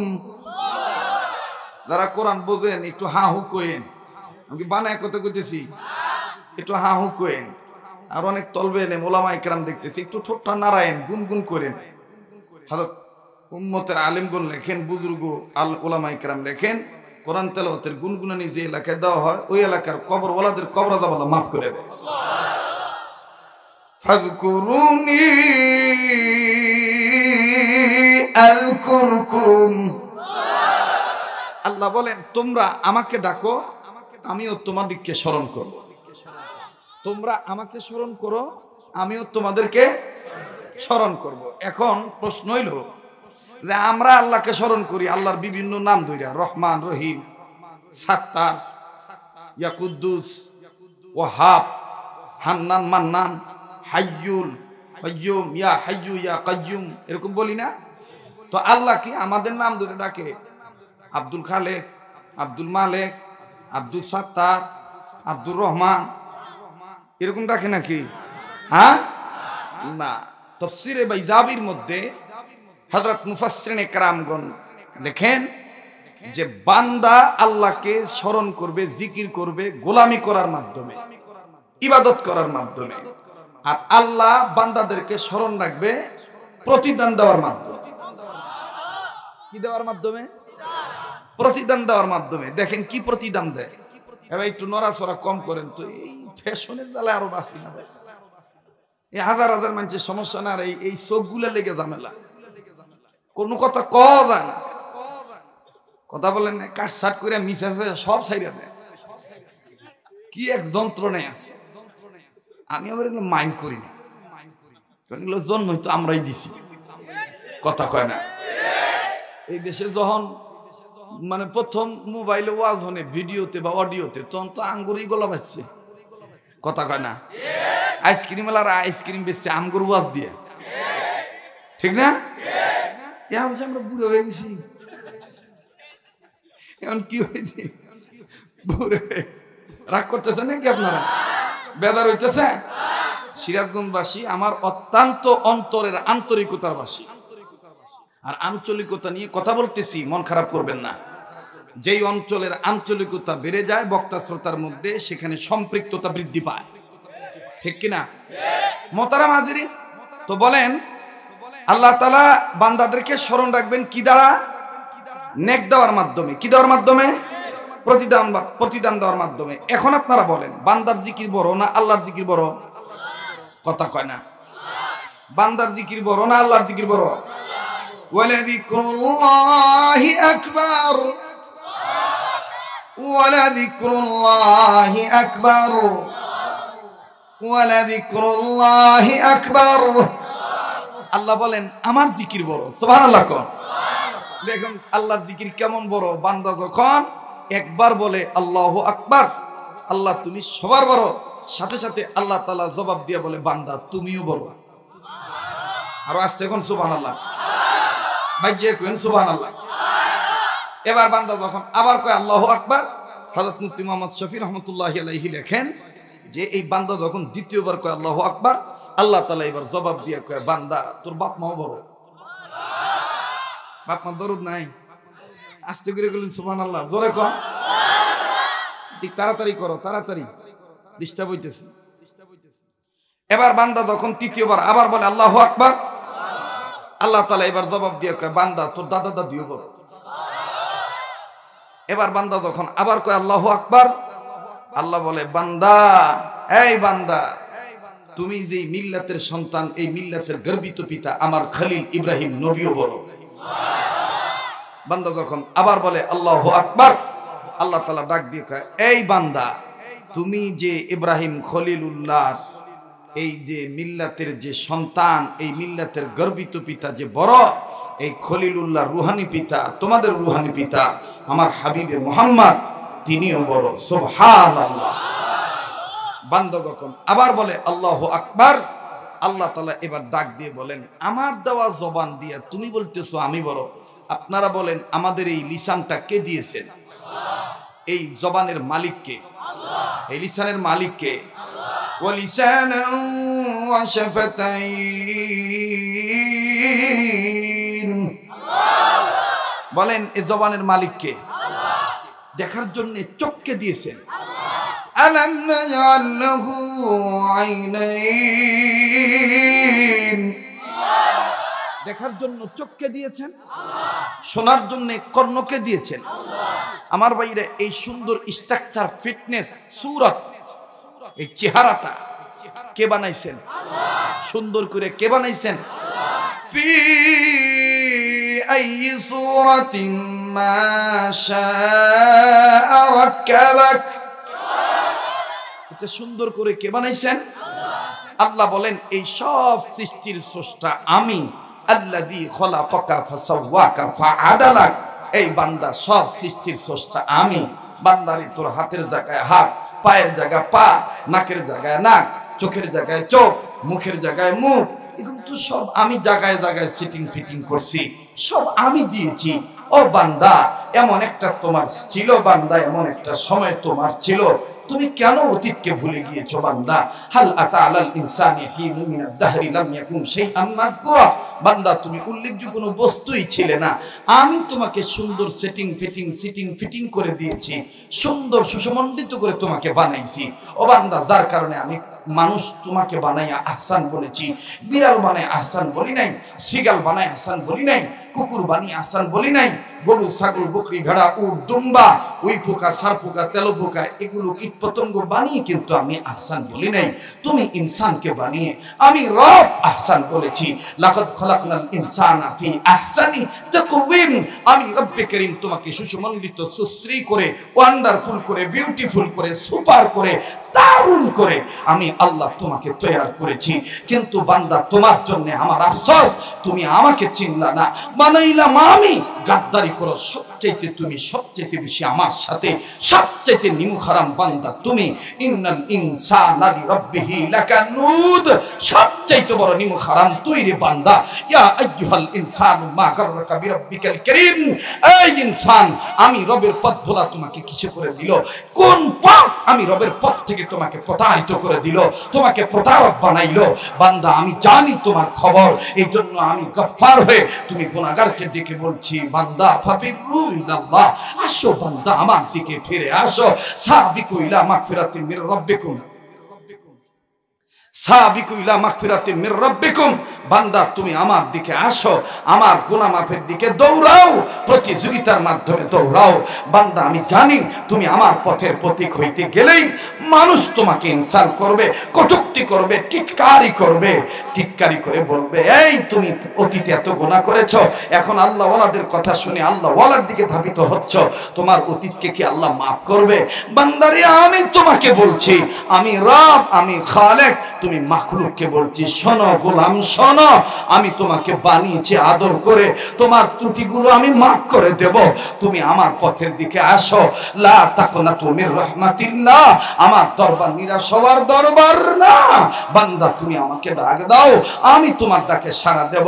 Speaker 1: যারা কোরআন বোঝেন একটু হা হু কইেন। আমি কি বানায় কথা কইতেছি? একটু হা হু কইেন। আর অনেক তলবে এলেম ওলামায়ে কেরাম দেখতেছি, একটু ঠোঁটটা নাড়ায়েন, গুনগুন করেন। হযরত উম্মতের আলেমগণ লেখেন, বুজুর্গ আল ওলামায়ে কেরাম লেখেন, কোরআন তেলাওয়াতের গুনগুনানি যে এলাকায় দেওয়া হয়, ওই এলাকার কবরওয়ালাদের কবর আযাব আল্লাহ মাফ করে দেয়। ফাযকুরুনি আযকুরকুম। আল্লাহ বলেন তোমরা আমাকে ডাকো, আমিও তোমাদেরকে স্মরণ করব। তোমরা আমাকে স্মরণ করো, আমিও তোমাদেরকে স্মরণ করব। এখন প্রশ্ন হইল যে আমরা আল্লাহকে স্মরণ করি আল্লাহর বিভিন্ন নাম ধইরা, রহমান, রহিম, সাত্তার, ইয়া কুদ্দুস, ওয়াহাব, হান্নান, মান্নান, হাইয়ুল কাইয়ুম, ইয়া হাইয়ু ইয়া কাইয়ুম, এরকম বলি না? তো আল্লাহ কি আমাদের নাম ধরে ডাকে? আব্দুল খালেক, আব্দুল মালেক, আব্দুল সাত্তার, আব্দুর রহমান, এরকম ডাকে নাকি? হ্যাঁ না। তাফসীরে বাইজাবির মধ্যে হযরত মুফাসসিরিনে কেরামগণ লেখেন যে বান্দা আল্লাহকে স্মরণ করবে, জিকির করবে গোলামি করার মাধ্যমে, ইবাদত করার মাধ্যমে। আর আল্লাহ বান্দাদেরকে স্মরণ রাখবে প্রতিদান দেওয়ার মাধ্যমে। কি দেওয়ার মাধ্যমে? প্রতিদান দেওয়ার মাধ্যমে। দেখেন কি প্রতিদান দেয়। এবার একটু নড়াচড়া কম করেন তো, এই ফ্যাশনের জ্বালায় আরো বাঁচি না ভাই। এই হাজার হাজার মানুষের সমস্যা না, আর এই এই চোখগুলো লেগে ঝামেলা। কোনো কথা কওয়া যায় না, কথা বলেন না, কাট সাট করে মিশে সব সাইরা দেয়। কি এক যন্ত্রণায় আছে। আমি আবার এগুলো মাইন্ড করি না, কারণ এগুলো জন্ম তো আমরাই দিছি, কথা কয় না। এই দেশে যখন মানে প্রথম মোবাইলে ওয়াজ হনে ভিডিওতে বা অডিওতে, তখন তো আঙ্গুরই গলা বাজছে, কথা কয় না। আইসক্রিম আর আইসক্রিম বেচছে আঙ্গুর ওয়াজ দিয়ে, ঠিক না? এখন যে আমরা বুড়ো হয়ে গেছি, এখন কি হয়েছে, বুড়ো রাগ করতেছেন নাকি আপনারা, বেদার হইতেছে? সিরাজগঞ্জবাসী আমার অত্যন্ত অন্তরের আন্তরিকতার বাসী, আর আঞ্চলিকতা নিয়ে কথা বলতেছি, মন খারাপ করবেন না। যেই অঞ্চলের আঞ্চলিকতা বেড়ে যায় বক্তা শ্রোতার মধ্যে, সেখানে সম্পৃক্ততা বৃদ্ধি পায়, ঠিক কিনা? মোহতারাম হাজিরিন, তো বলেন আল্লাহ তাআলা বান্দাদেরকে স্মরণ রাখবেন কি দ্বারা? নেক দেওয়ার মাধ্যমে। কি দেওয়ার মাধ্যমে? প্রতিদান, প্রতিদান দেওয়ার মাধ্যমে। এখন আপনারা বলেন, বান্দার জিকির বড় না আল্লাহর জিকির বড়? কথা কয় না। বান্দার জিকির বড় না আল্লাহর জিকির বড়? ওয়ালাযিকরুল্লাহি আকবার, ওয়ালাযিকরুল্লাহি আকবার, ওয়ালাযিকরুল্লাহি আকবার। আল্লাহ বলেন আমার জিকির বড়, সুবহানাল্লাহ। কোন দেখুন আল্লাহর জিকির কেমন বড়। বান্দা যখন একবার বলে আল্লাহু আকবার, আল্লাহ তুমি সবার বড়, সাথে সাথে আল্লাহ তাআলা জবাব দিয়ে বলে বান্দা তুমিও বড়। আর আসছে কোন সুবহানাল্লাহ, ভাইয়ে কোন সুবহানাল্লাহ। এবার বান্দা যখন আবার কয় আল্লাহু আকবার, হযরত মুফতি মুহাম্মদ শফি রহমাতুল্লাহি আলাইহি লেখেন যে এই বান্দা যখন দ্বিতীয়বার কয় আল্লাহু আকবার, আল্লাহ তাআলা এবার জবাব দিয়ে কয় বান্দা তোর বাপ মাও বড়। বাপ মা দরদ নাই, আস্তে করে বলেন সুবহানাল্লাহ, জোরে কর, ঠিক তাড়াতাড়ি করো, তাড়াতাড়ি ডিস্টার্ব হইতেছে। এবার বান্দা যখন তৃতীয়বার আবার বলে আল্লাহু আকবার, আল্লাহ তাআলা এবার জবাব দিয়ে কয় বান্দা তোর দাদা দাদিও বড়। এবার বান্দা যখন আবার কয় আল্লাহু আকবার, আল্লাহ বলে বান্দা, এই বান্দা তুমি যে মিল্লাতের সন্তান, এই মিল্লাতের গর্বিত পিতা আমার খলিল ইব্রাহিম নবীও বড়। বান্দা যখন আবার বলে আল্লাহু আকবার, আল্লাহ তাআলা ডাক দিয়ে কয় এই বান্দা তুমি যে ইব্রাহিম খলিলুল্লাহ এই যে মিল্লাতের যে সন্তান, এই মিল্লাতের গর্বিত পিতা যে বড়, এই খলিলুল্লাহ রুহানি পিতা, তোমাদের রুহানি পিতা আমার হাবিবে মুহাম্মদ তিনিও বড়। সুবহানাল্লাহ। বান্দা যখন আবার বলে আল্লাহু আকবার, আল্লাহ তাআলা এবার ডাক দিয়ে বলেন আমার দেওয়া জবান দিয়ে তুমি বলতেছো আমি বড়। আপনারা বলেন আমাদের এই লিসানটা কে দিয়েছেন? এই জবানের মালিক কে? এই লিসানের মালিক কে? ওয়ালিসানান ওয়া শাফাতাইন, বলেন এই জবানের মালিক কে? দেখার জন্য চোখকে দিয়েছেন। আলাম নাজআল লাহু আইনাইন, দেখার জন্য চোখকে দিয়েছেন, শোনার জন্য কর্ণকে দিয়েছেন। আমার ভাইরা এই সুন্দর স্ট্রাকচার, ফিটনেস, সূরত, এই চেহারাটা কে বানাইছেন? সুন্দর করে কে বানাইছেন? ফি আইয়ি সূরাতিন মা শাআ রাক্কাবাক, এটা সুন্দর করে কে বানাইছেন? আল্লাহ বলেন এই সব সৃষ্টির স্রষ্টা আমি, আল্লাযী খলাকাকা ফাসাওয়াকা ফাআদালাক। এই বান্দা সব সৃষ্টির স্রষ্টা আমি। বান্দারে তোর হাতের জায়গায় হাত, পায়ের জায়গায় পা, নাকের জায়গায় নাক, চোখের জায়গায় চোখ, মুখের জায়গায় মুখ, এগুলো তো সব আমি জায়গায় জায়গায় সিটিং ফিটিং করছি, সব আমি দিয়েছি। ও বান্দা এমন একটা তোমার ছিল, বান্দা এমন একটা সময় তোমার ছিল, তুমি কেন অতীতকে ভুলে গিয়েছো বান্দা? হাল আতা আলাল ইনসানি হিনুম মিনাদ দাহরি লাম ইয়াকুন শাইআন মাযকুরা। বান্দা তুমি উল্লেখযোগ্য কোনো বস্তুই ছিলে না, আমি তোমাকে সুন্দর সেটিং ফিটিং সিটিং ফিটিং করে দিয়েছি, সুন্দর সুসমন্ডিত করে তোমাকে বানাইছি। ও বান্দা যার কারণে আমি মানুষ তোমাকে বানাইয়া আহসান বলেছি। বিড়াল বানায় আহসান বলি নাই, শিগাল বানায় আহসান বলি নাই, কুকুর বানিয়ে আহসান বলি নাই, গরু ছাগল বকরি ভেড়া উট দুম্বা, উই পোকা সার পোকা তেল পোকা এগুলো কীট
Speaker 2: পতঙ্গ বানিয়ে কিন্তু আমি আহসান বলি নাই, তুমি ইনসানকে বানিয়ে আমি রব আহসান বলেছি। লাকাদ খলাকনাল ইনসানা ফি আহসানি তাকওয়িম, আমি রব্বে করিম তোমাকে সুসমন্ডিত, সুশ্রী করে, ওয়ান্ডারফুল করে, বিউটিফুল করে, সুপার করে, দারুণ করে আমি আল্লাহ তোমাকে তৈয়ার করেছি। কিন্তু বান্দা তোমার জন্য আমার আফসোস, তুমি আমাকে চিনলা না, বানাইলাম আমি, গাদ্দারি করো সবচাইতে তুমি সবচাইতে বেশি আমার সাথে, সবচাইতে নিমুখারাম বান্দা তুমি। ইন্নাল ইনসানা লিরাব্বিহি লাকানুদ, সবচাইতে বড় নিমুখারাম তুই রে বান্দা। ইয়া আইয়ুহাল ইনসানু মা গাররাকা বিরাব্বিকাল কারীম, এই ইনসান আমি রবের পথ ভোলা তোমাকে কিসে করে দিল? কোন পথ আমি রবের পথ থেকে তোমাকে প্রতারিত করে দিল, তোমাকে প্রতারক বানাইলো? বান্দা আমি জানি তোমার খবর, এই জন্য আমি গফফার হয়ে তুমি গুনাহগারকে ডেকে বলছি, বান্দা ফাফিরু ইলাল্লাহ, আসো বান্দা আমার দিকে ফিরে আসো। সাবিকু ইলা মাগফিরাতিন মির রাব্বিকুম, সাবিকু ইলা মাগফিরাতিন মির রাব্বিকুম, বান্দা তুমি আমার দিকে আসো, আমার গুনাহ মাফের দিকে দৌড়াও, প্রতিযোগিতার মাধ্যমে দৌড়াও। বান্দা আমি জানি তুমি আমার পথের প্রতীক হইতে গেলেই মানুষ তোমাকে ইনসাল করবে, কটূক্তি করবে, টিটকারি করবে, টিটকারি করে বলবে, এই তুমি অতীতে এত গুনাহ করেছো, এখন আল্লাহ ওয়ালাদের কথা শুনে আল্লাহ ওয়ালার দিকে ধাবিত হচ্ছ, তোমার অতীতকে কি আল্লাহ মাফ করবে? বান্দারে আমি তোমাকে বলছি, আমি রব, আমি খালেক, তুমি মাখলুককে বলছি, শোনো গোলাম শোনো, আমি তোমাকে বানিয়েছি আদর করে, তোমার ত্রুটিগুলো আমি মাফ করে দেব, তুমি আমার পথের দিকে আসো। লা তাকনাতু মির রাহমাতিল্লাহ, আমার দরবার নিরাশ হওয়ার দরবার না। বান্দা তুমি আমাকে ডাক দাও, আমি তোমার ডাকে সাড়া দেব।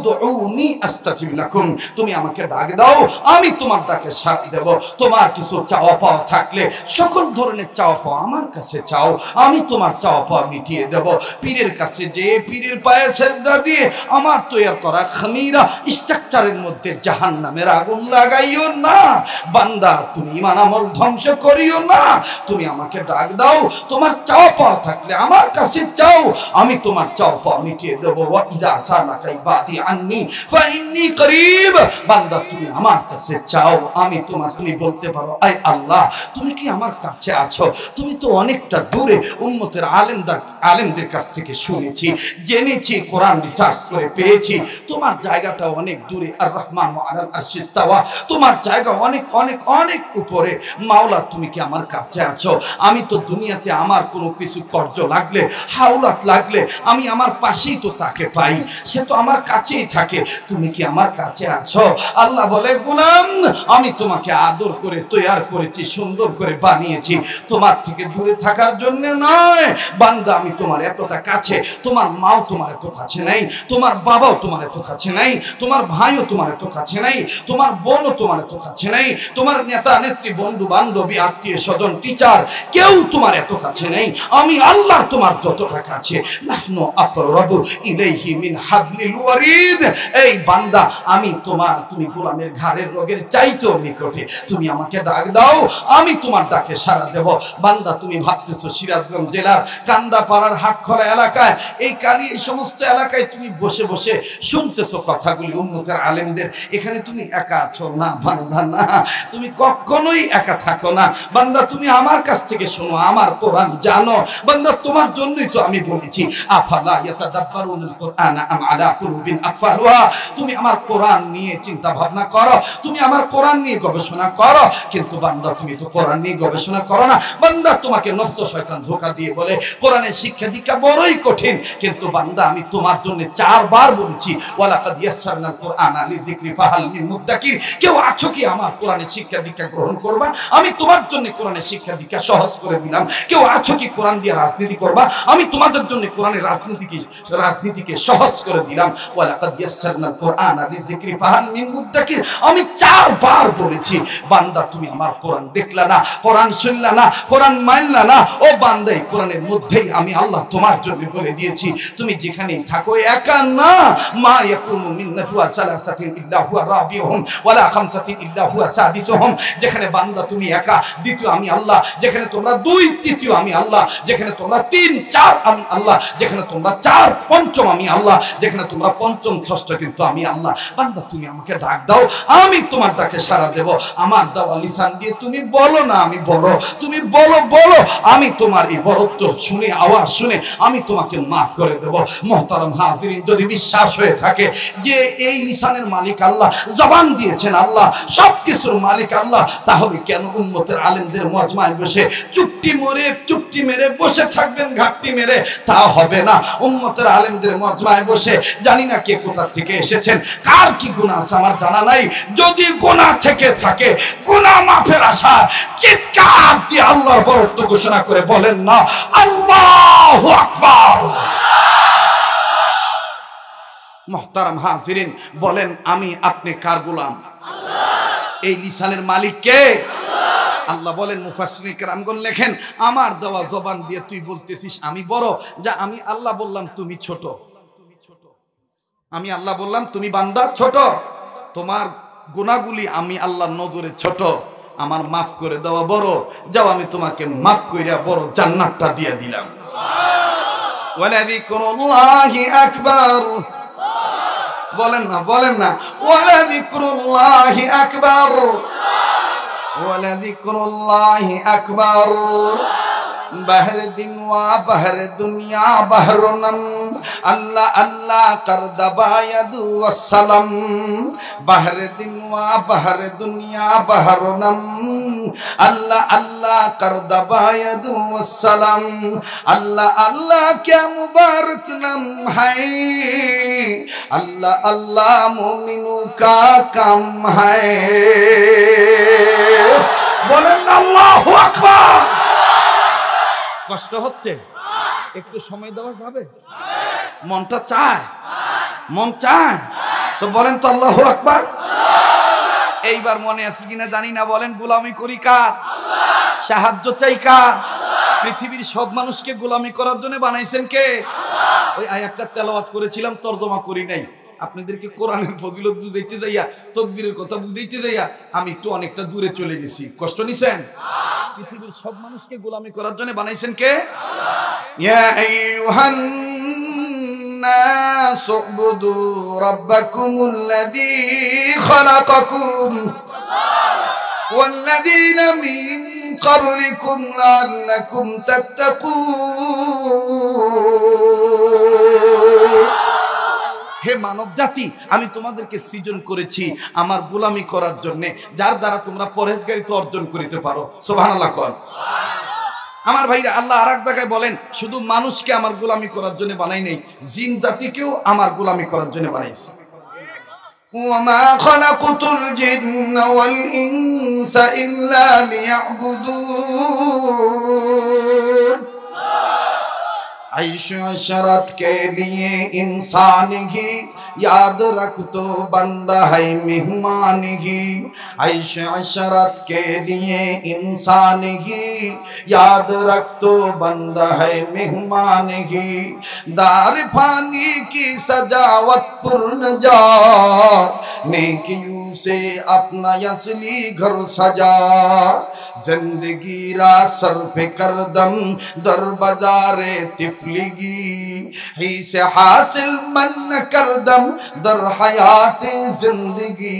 Speaker 2: উদউনি আস্তাজিব লাকুম, তুমি আমাকে ডাক দাও, আমি তোমার ডাকে সাড়া দেব। তোমার কিছু চাওয়া পাওয়া থাকলে সকল ধরনের চাওয়া পাওয়া আমার কাছে চাও, আমি তোমার চাওয়া পাওয়া মিটিয়ে দেব। পীরের কাছে যে পীরের পায়ে সেজদা দিয়ে আমার তৈরি করা খামিরা স্ট্রাকচারের মধ্যে জাহান্নামের আগুন লাগাইও না। বান্দা তুমি ঈমান আমল ধ্বংস করিও না, তুমি আমাকে ডাক দাও, তোমার চাওয়া পাওয়া থাকলে আমার কাছে চাও, আমি তোমার চাওয়া পাওয়া মিটিয়ে দেব। ওয়া ইযা সালাকা ইবাদি আন্নী ফাইন্নী করিব, বান্দা তুমি আমার কাছে চাও, আমি তোমার, তুমি বলতে পারো, আয় আল্লাহ তুমি কি আমার কাছে আছো? তুমি তো অনেকটা দূরে। উম্মতের আলেমদার আলেমদের কাছ থেকে শুনেছি, জেনেছি, কোরআন রিসার্চ করে পেয়েছি, তোমার জায়গাটা অনেক দূরে। আর রহমান আলাল আরশি ইস্তাওয়া, তোমার জায়গা অনেক অনেক অনেক উপরে। মাওলা তুমি কি আমার কাছে আছো? আমি তো দুনিয়াতে আমার কোনো কিছু কর্জ লাগলে, হাওলাত লাগলে আমি আমার পাশেই তো তাকে পাই, সে তো আমার কাছেই থাকে, তুমি কি আমার কাছে আছো? আল্লাহ বলে, গোলাম আমি তোমাকে আদর করে তৈয়ার করেছি, সুন্দর করে বানিয়েছি, তোমার থেকে দূরে থাকার জন্য নয়। বান্দা আমি তোমার এতটা কাছে, তোমার মাও তোমার এত কাছে নাই, তোমার বাবাও তোমার এত কাছে নাই, তোমার ভাইও তোমার এত কাছে নাই, তোমার বোনও তোমার এত কাছে নাই, তোমার নেতা নেত্রী বন্ধু বান্ধবী আত্মীয় স্বজন টিচার কেউ তোমার এত কাছে নেই, আমি আল্লাহ তোমার যতটা কাছে। নাহনু আকরাবু ইলাইহি মিন হাবলিল ওয়ারিদ, এই বান্দা আমি তোমার, তুমি গোলামের ঘাড়ের রোগের চাইতেও নিকটে, তুমি আমাকে ডাক দাও, আমি তোমার ডাকে সাড়া দেব। বান্দা তুমি ভাবতেছো সিরাজগঞ্জ জেলার কান্দাপাড়ার হাটখোলা এলাকায়, এই কালি এই সমস্ত এলাকায় তুমি বসে বসে শুনতেছো কথাগুলি উম্মতের আলেমদের, এখানে তুমি একা আছো না বান্দা, না, তুমি কখনোই একা থাকো না। বান্দা তুমি আমার কাছ থেকে শোনো, আমার কোরআন জানো। বান্দা তোমার জন্যই তো আমি বলেছি, আফালা ইয়াতাদাব্বারুনাল কুরআনা আম আলা কুলুবিন আকফালুহা, তুমি আমার কোরআন নিয়ে চিন্তা ভাবনা করো, তুমি আমার কোরআন নিয়ে গবেষণা করো। কিন্তু বান্দা তুমি তো কোরআন নিয়ে গবেষণা করো না। বান্দা তোমাকে নফস শয়তান ধোঁকা দিয়ে বলে কোরআনের শিক্ষা দীক্ষা বড়ই কঠিন। কিন্তু বান্দা আমি তোমার জন্য চারবার বলেছি, ওয়ালাকাদ ইয়াসসারনাল কুরআনা লিযিকরি ফাহাল মিন মুদ্দাকির, কেউ আছো কি আমার কোরআনের শিক্ষা দীক্ষা গ্রহণ করবা? আমি তোমার জন্য কোরআনের শিক্ষা দীক্ষা সহজ করে দিলাম। কেউ আছো কি কোরআন দিয়ে রাজনীতি করবা? আমি তোমাদের জন্য কোরআনের রাজনীতিকে রাজনীতিকে সহজ করে দিলাম। ওয়ালাকাদ ইয়াসসারনাল কুরআনা লিযিকরি ফাহাল মিন মুদ্দাকির, আমি চারবার বলেছি। বান্দা তুমি আমার কোরআন দেখলা না, কোরআন শুনলা না, কোরআন মানলা না। ও বান্দা এই কোরআনের মধ্যেই আমি আল্লাহ তোমার জন্য বলে দিয়েছি, তুমি যেখানেই থাকো একা না। মা ইয়াকুনু মিন নাজওয়া সালাসাতিন ইল্লা হুয়া রাবিউহুম ওয়ালা খামসাতিন ইল্লা হুয়া সাদিসুহুম। যেখানে বান্দা তুমি একা, দ্বিতীয় আমি আল্লাহ। যেখানে তোমরা দুই, তৃতীয় আমি আল্লাহ। যেখানে তোমরা তিন, চার আমি আল্লাহ। যেখানে তোমরা চার, পঞ্চম আমি আল্লাহ। যেখানে তোমরা পঞ্চম, ষষ্ঠ কিন্তু আমি আল্লাহ। বান্দা তুমি আমাকে ডাক দাও, আমি তোমার ডাকে সাড়া দেব। আমার দেওয়া লিসান দিয়ে তুমি বলো না আমি বড়, তুমি বলো বলো, আমি তোমার এই বড়ত্ব শুনে, আওয়াজ শুনে আমি তোমাকে মাফ করে দেব। মুহতারাম হাজিরিন, যদি বিশ্বাস হয়ে থাকে যে এই লিসানের মালিক আল্লাহ, জবান দিয়েছেন আল্লাহ, সব কিছুর মালিক আল্লাহ, তাহলে কেন উম্মতের আলেমদের মজমায় বসে চুপটি মরে চুপটি মেরে বসে থাকবেন ঘাটতি মেরে? তা হবে না। উম্মতের আলেমদের মজমায় বসে জানি না কে কোথা থেকে এসেছেন, কার কি গুনাহ আছে আমার জানা নাই। যদি গুনাহ থেকে থাকে, গুনাহ মাফের আশা চিৎকার দিয়ে আল্লাহর বরত্ব ঘোষণা করে বলেন না আল্লাহু আকবার। মুহতারাম হাজিরিন, বলেন আমি আপনি কার গোলাম? এই লিসানের মালিক কে? আল্লাহ বলেন, মুফাসসিরিন কেরামগণ লেখেন, আমার দেওয়া জবান দিয়ে তুই বলতেছিস আমি বড়, যা আমি আল্লাহ বললাম তুমি ছোট। আমি আল্লাহ বললাম তুমি বান্দা ছোট, তোমার গুনাহগুলি আমি আল্লাহর নজরে ছোট, আমার মাফ করে দেওয়া বড়। যাও আমি তোমাকে মাফ কইরা বড় জান্নাতটা দিয়ে দিলাম। ওয়ালা যিকরুল্লাহি আকবার। বলেন না, বলেন না, ওয়ালা যিকরুল্লাহি আকবার, ওয়ালা যিকরুল্লাহি আকবার। বাহর দিন ওয়া বাহর দুনিয়া বাহরুনাম, আল্লাহ আল্লাহ কর দবায়াদু ওয়াসসালাম। বাহর দিন ওয়া বাহর দুনিয়া বাহরুনাম, আল্লাহ আল্লাহ কর দবায়াদু ওয়াসসালাম। আল্লাহ আল্লাহ क्या मुबारक नाम है, अल्लाह अल्लाह मोमिनों का काम है। बोलें अल्लाहु আকবার। কষ্ট হচ্ছে? একটু সময় দেওয়া যাবে? মনটা চায়, মন চায় তো বলেন তো আল্লাহু আকবার। এইবার মনে আছে কিনা জানি না, বলেন গোলামি করি কার? সাহায্য চাই কার? পৃথিবীর সব মানুষকে গোলামি করার জন্য বানাইছেন কে? ওই আয়াতটা তেলাওয়াত করেছিলাম, তরজমা করি নাই। আপনাদেরকে কোরআনের ফজিলত বুঝাইতে যাইয়া, তাকবীরের কথা বুঝাইতে যাইয়া আমি একটু অনেকটা দূরে চলে গেছি। কষ্ট নিছেন? পৃথিবীর সব মানুষকে গোলামি করার জন্য বানাইছেন কে? ইয়া আইয়ুহান নাস উবুদু রাব্বাকুমুল্লাযী খালাকাকুম ওয়াল্লাযীনা মিন ক্বাবলিকুম লাআল্লাকুম তাত্তাকুন। হে মানব জাতি, আমি তোমাদেরকে সৃজন করেছি আমার গোলামি করার জন্য, যার দ্বারা তোমরা পরহেজগারিতা অর্জন করিতে পারো। সুবহানাল্লাহ কর। আমার ভাইরা, আল্লাহ আর এক জায়গায় বলেন, শুধু মানুষকে আমার গোলামি করার জন্য বানাই নাই, জিন জাতিকেও আমার গোলামি করার জন্য বানাইছি। ওয়ামা খালাকুতুল জিন্না ওয়াল ইনসা ইল্লা লিয়াবুদুন। ऐश अशरत के लिए इंसान ही याद रख तो बंदा है मेहमान ही। ऐश अशरत के लिए इंसान ही याद रख तो बंदा है मेहमान ही। दार फानी की सजावट पूर्ण जा, नेकियों से अपना असली घर सजा। जिंदगी रा सर पे करदम दर बाजारे तिफलिगी, ही से हासिल मन करदम दर हयात जिंदगी।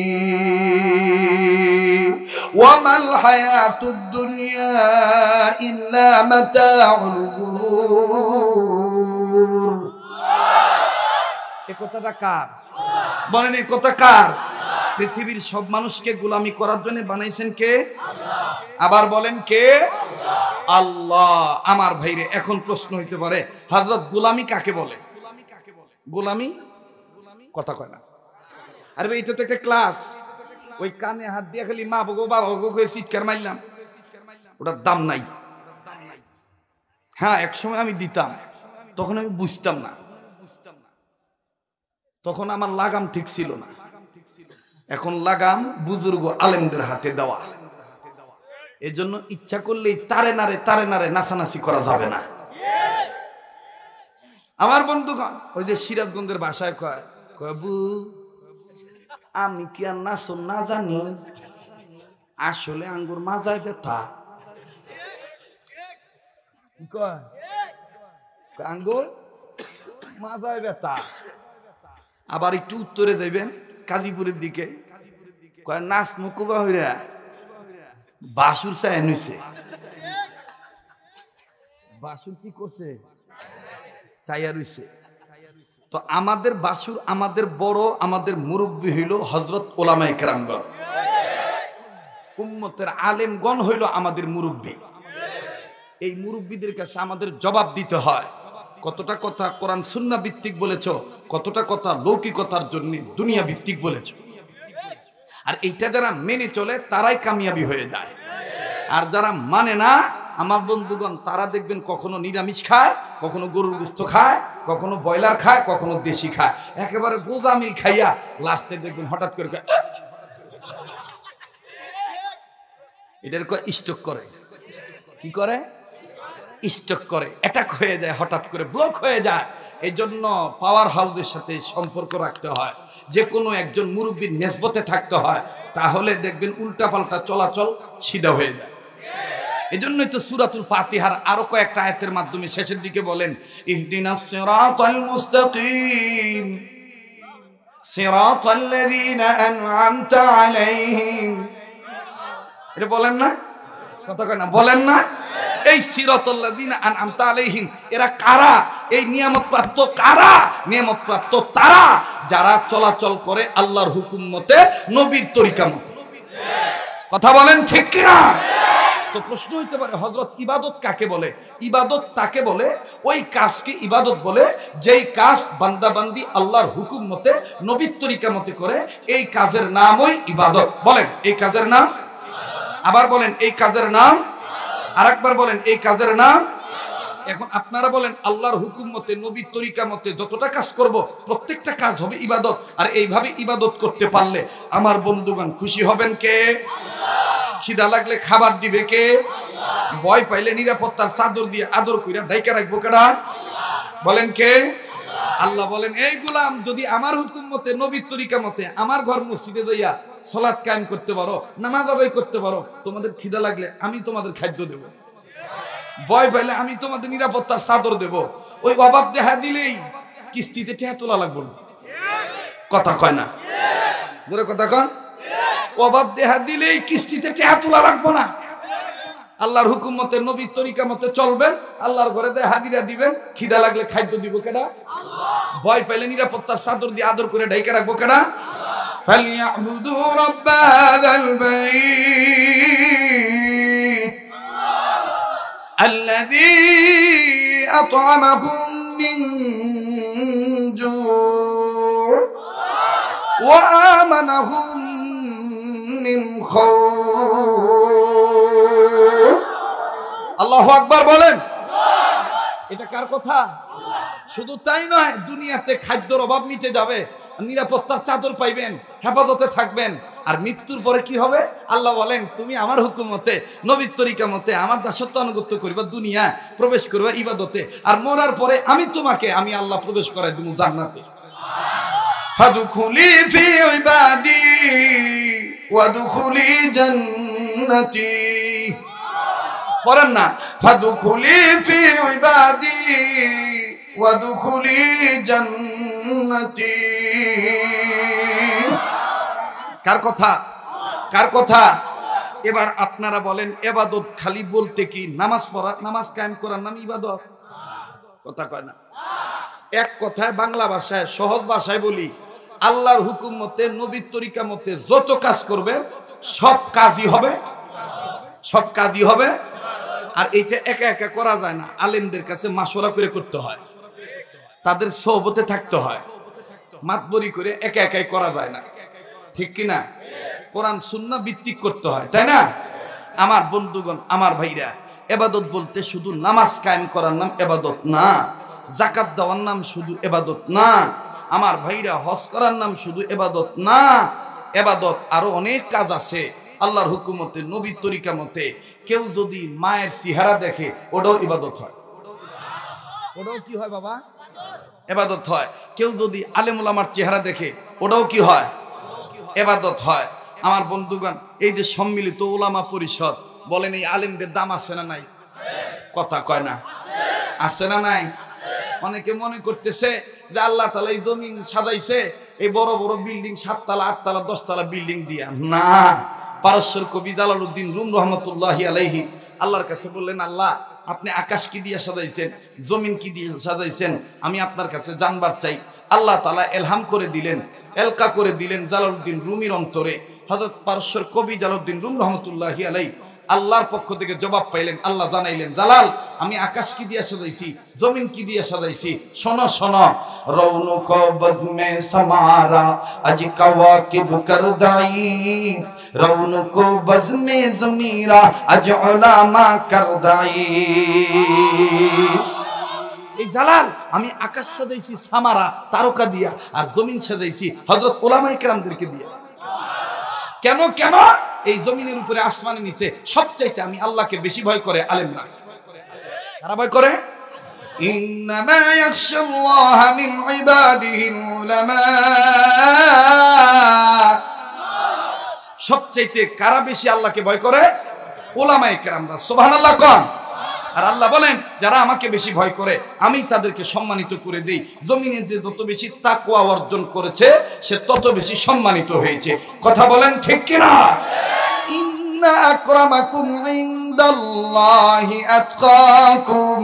Speaker 2: वमल हयातुद दुनिया इल्ला मताउल गुरूर। এই কথাটা কার? বলেন এই কথা কার? পৃথিবীর সব মানুষকে গোলামি করার জন্য বানাইছেন কে? আবার বলেন কে? আল্লাহ। আমার ভাইরে, এখন প্রশ্ন হইতে পারে, হযরত গোলামি কাকে বলে? গোলামি কথা কয় না। আরে ভাই, এটা তো একটা ক্লাস। ওই কানে হাত দিয়ে খালি মা বগো বাবা বগো কই চিৎকার মারলাম, ওটার দাম নাই। হ্যাঁ, এক সময় আমি দিতাম, তখন আমি বুঝতাম না, তখন আমার লাগাম ঠিক ছিল না। এখন লাগাম বুজুর্গ আলেমদের হাতে দেওয়া। এজন্য ইচ্ছা করলেই তারে নারে তারে নারে নাচানাচি করা যাবে না।
Speaker 1: আমার বন্ধুগণ, ওই যে সিরাজগঞ্জের ভাষায় কয়, কবু আমি কি আর নাচন না জানি, আসলে আঙ্গুর মাজায় ব্যথা। কয় আঙ্গুর মাজায় ব্যথা। আবার একটু উত্তরে যাইবেন কাজীপুরের দিকে, কয় নাচ মুকুবা হইরা বাসুর চায় নিছে। বাসুর কি করছে? চাইয়া রইছে। তো আমাদের বাসুর, আমাদের বড়, আমাদের মুরব্বী হইল হযরত ওলামায়ে কেরামগণ, উম্মতের আলেমগণ হইল আমাদের মুরব্বী। এই মুরব্বীদের কাছে আমাদের জবাব দিতে হয়। কতটা কথা কোরআন সুন্নাহ ভিত্তিক বলেছ, কতটা কথা লৌকিকতার জন্য দুনিয়া ভিত্তিক বলেছ। আর এইটা যারা মেনে চলে তারাই কামিয়াবি হয়ে যায়। আর যারা মানে না, আমার বন্ধুগণ, তারা দেখবেন কখনো নিরামিষ খায়, কখনো গরুর গোশত খায়, কখনো ব্রয়লার খায়, কখনো দেশি খায়, একেবারে গোজামিল খাইয়া লাস্টে দেখবেন হঠাৎ করে এটার কয় স্ট্রোক করে। কি করে? স্ট্রোক করে, অ্যাটাক হয়ে যায়, হঠাৎ করে ব্লক হয়ে যায়। এই জন্য পাওয়ার হাউসের সাথে সম্পর্ক রাখতে হয়, যে কোনো একজন মুরব্বীর নেসবতে থাকতে হয়, তাহলে দেখবেন উল্টাপাল্টা চলাচল সিধা হয়ে যায়। এজন্যই তো সূরাতুল ফাতিহার আরো কয়েকটা আয়াতের মাধ্যমে শেষের দিকে বলেন, ইহদিনাস সিরাতাল মুস্তাকিম সিরাতাল্লাযীনা আন'আমতা আলাইহিম। এটা বলেন না? কথা কয় না? বলেন না? এই সিরাতাল্লাযীনা আন'আমতা আলাইহিম, এরা কারা? এই নিয়ামত প্রাপ্ত কারা? নিয়ামত প্রাপ্ত তারা যারা চলাচল করে আল্লাহর হুকুম মতে, নবীর তরিকা মতে। কথা বলেন ঠিক কিনা? তো প্রশ্ন হইতে পারে, হযরত ইবাদত কাকে বলে? ইবাদত তাকে বলে, ওই কাজকে ইবাদত বলে যেই কাজ বান্দাবান্দি আল্লাহর হুকুম মতে, নবীর তরিকা মতে করে, এই কাজের নামই ইবাদত। বলেন এই কাজের নাম। আবার বলেন এই কাজের নাম। আরেকবার বলেন এই কাজের নাম। এখন আপনারা বলেন, আল্লাহর হুকুম মতে, নবীর তরিকা মতে যতটা কাজ করব, প্রত্যেকটা কাজ হবে ইবাদত। আর এইভাবে ইবাদত করতে পারলে আমার বন্ধুগণ খুশি হবেন কে? খিদা লাগলে খাবার দিবে কে? ভয় পাইলে নিরাপত্তার চাদর দিয়ে আদর কইরা ঢাইকা রাখবো কেডা? বলেন কে? আল্লাহ বলেন, এই গোলাম, যদি আমার হুকুম মতে, নবীর তরিকা মতে আমার ঘর মসজিদে যাইয়া সালাত কায়েম করতে পারো, নামাজ আদায় করতে পারো, তোমাদের খিদা লাগলে আমি তোমাদের খাদ্য দেব, ভয় পাইলে আমি তোমাদের নিরাপত্তার চাদর দেব। ওই অভাব দেখা দিলেই কিস্তিতে টাকা তোলা লাগবে না। কথা কয় না? জোরে কথা কন। অভাব দেখা দিলেই কিস্তিতে টাকা তোলা লাগবে না। আল্লাহর হুকুম মতে, নবীর তরিকা মতে চলবেন, আল্লাহর ঘরে দিয়ে হাজিরা দিবেন, খিদা লাগলে খাদ্য দিব কেডা? ভয় পাইলে নিরাপত্তার চাদর দিয়ে আদর করে ঢাইকা রাখবো কেডা? ফালইয়াবুদু রাব্ব হাযাল বাইত আল্লাযী আত'আমাহুম মিন জু' ওয়া আমানাহুম মিন খাউফ। আল্লাহু আকবার বলেন। এটা কার কথা? শুধু তাই নয়, দুনিয়াতে খাদ্যের অভাব মিটে যাবে, নিরাপত্তার চাদর পাইবেন, হেফাজতে থাকবেন। আর মৃত্যুর পরে কি হবে? আল্লাহ বলেন, তুমি আমার হুকুম মতে, নবীর তরিকা মতে আমার দাসত্ব আনুগত্য করিবা, দুনিয়া প্রবেশ করবা ইবাদতে। আর মরার পরে আমি তোমাকে, আমি আল্লাহ প্রবেশ করাই দেব জান্নাতে। ফাদখুলি ফি ইবাদি ওয়াদখুলি জান্নাতি। পড়েন না? ফাদখুলি ফি ইবাদি ওয়াদখুলি জান্নাতি। কার কথা? কার কথা? এবার আপনারা বলেন, ইবাদত খালি বলতে কি নামাজ পড়া, নামাজ কায়েম করার নাম ইবাদত? কথা কয় না? এক কথায় বাংলা ভাষায়, সহজ ভাষায় বলি, আল্লাহর হুকুম মতে, নবীর তরিকা মতে যত কাজ করবেন সব কাজই হবে, সব কাজই হবে। আর এইটা একা একা করা যায় না, আলেমদের কাছে মাশওয়ারা করে করতে হয়, তাদের সোহবতে থাকতে হয়, মাতবরি করে একা একাই করা যায় না, ঠিক কিনা? কোরআন সুন্নাহ ভিত্তিক করতে হয়, তাই না? আমার বন্ধুগণ, আমার ভাইরা, ইবাদত বলতে শুধু নামাজ কায়েম করার নাম ইবাদত না, যাকাত দেওয়ার নাম শুধু ইবাদত না, আমার ভাইরা, হজ করার নাম শুধু ইবাদত না। ইবাদত আরো অনেক কাজ আছে আল্লাহর হুকুম মতে, নবীর তরিকা মতে। কেউ যদি মায়ের চেহারা দেখে, ওটাও ইবাদত হয়।
Speaker 2: ওটাও কি হয় বাবা? ইবাদত হয়। কেউ যদি আলেম ওলামার চেহারা দেখে ওটাও কি হয়? ইবাদত হয়। আমার বন্ধুগণ, এই যে সম্মিলিত ওলামা পরিষদ, বলেন এই আলেমদের দাম আছে না নাই? কথা কয় না, আছে না নাই? অনেকে মনে করতেছে যে আল্লাহ তাআলা এই জমিন সাজাইছে এই বড় বড় বিল্ডিং, সাততলা আটতলা দশতলা বিল্ডিং দিয়া। না, পারস্যের কবি জালালউদ্দিন রুম রহমতুল্লাহি আলাইহি আল্লাহর কাছে বললেন, আল্লাহ আপনি আকাশ কি দিয়ে সাজাইছেন, জমিন কি দিয়ে সাজাইছেন, আমি আপনার কাছে জানবার চাই। আল্লাহ তাআলা এলহাম করে দিলেন, এলকা করে দিলেন জালালউদ্দিন রুমির অন্তরে। হযরত পারস্যের কবি জালালউদ্দিন রুম রহমতুল্লাহি আলাইহি আল্লাহর পক্ষ থেকে জবাব পাইলেন। আল্লাহ জানাইলেন, জালাল আমি আকাশ কি দিয়ে সাজাইছি, জমিন কি দিয়ে সাজাইছি, শোনো শোনো। রৌনুক বজমে সামারা আজ কাওয়াকিব করদাই, রৌনুক বজমে জমিরা আজ উলামা করদাই। এই জালাল আমি আকাশ সাজাইছি সামারা তারকা দিয়া, আর জমিন সাজাইছি হযরত উলামায়ে কেরামদেরকে দিয়া। কেন কেন? এই জমিনের উপরে আসমানের নিচে সবচাইতে আমি আল্লাহকে বেশি ভয় করে আলেমরা। কারা ভয় করে? ইন্নামা ইয়াখশাল্লাহ মিন ইবাদিহিল উলামা। সবচাইতে কারা বেশি আল্লাহকে ভয় করে? উলামায়ে কেরামরা। সুবহানাল্লাহ কোন। আর আল্লাহ বলেন, যারা আমাকে বেশি ভয় করে আমি তাদেরকে সম্মানিত করে দেই। জমিনে যে যত বেশি তাকওয়া অর্জন করেছে সে তত বেশি সম্মানিত হয়েছে। কথা বলেন ঠিক কিনা? ইন্না আকরামাকুম ইনদাল্লাহি আতকাকুম।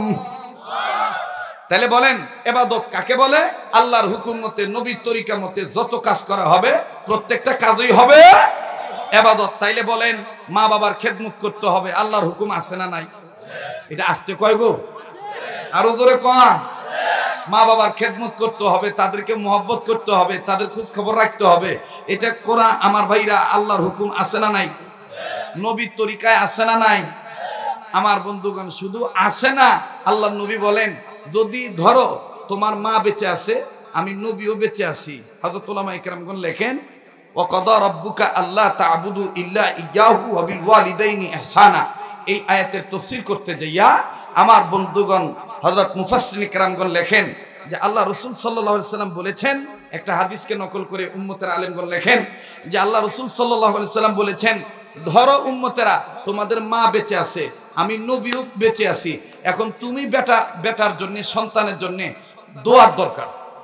Speaker 2: তাহলে বলেন ইবাদত কাকে বলে? আল্লাহর হুকুম মতে, নবীর তরিকা মতে যত কাজ করা হবে প্রত্যেকটা কাজই হবে ইবাদত। তাইলে বলেন মা বাবার খেদমত করতে হবে, আল্লাহর হুকুম আছে না নাই? এটা আসতে কয় গো? আরো জোরে কয়। মা বাবার খেদমত করতে হবে, তাদেরকে মহব্বত করতে হবে, তাদের খোঁজ খবর রাখতে হবে। এটা করা আমার ভাইরা আল্লাহর হুকুম আছে না নাই? নবীর তরিকায় আছে না নাই? আমার বন্ধুগণ, শুধু আসে না, আল্লাহর নবী বলেন যদি ধরো তোমার মা বেঁচে আছে, আমি নবীও বেঁচে আছি। হযরত উলামায়ে কেরামগণ লেখেন, ওয়া কাদা রাব্বুকা আল্লা তা'বুদু ইল্লা ইয়্যাহু ওয়া বিল ওয়ালিদাইনি ইহসানা। এই আয়াতের তাফসীর করতে যাইয়া আমার বন্ধুগণ হযরত মুফাসসিরিন কেরামগণ লেখেন যে আল্লাহ রাসূল সাল্লাল্লাহু আলাইহি সাল্লাম বলেছেন, একটা হাদিসকে নকল করে উম্মতের আলেমগণ লেখেন যে আল্লাহ রাসূল সাল্লাল্লাহু আলাইহি সাল্লাম বলেছেন, ধরো উম্মতেরা তোমাদের মা বেঁচে আছে, আমি নবীও বেঁচে আছি, এখন তুমি বেটা বেটার জন্য, সন্তানের জন্য দোয়ার দরকার।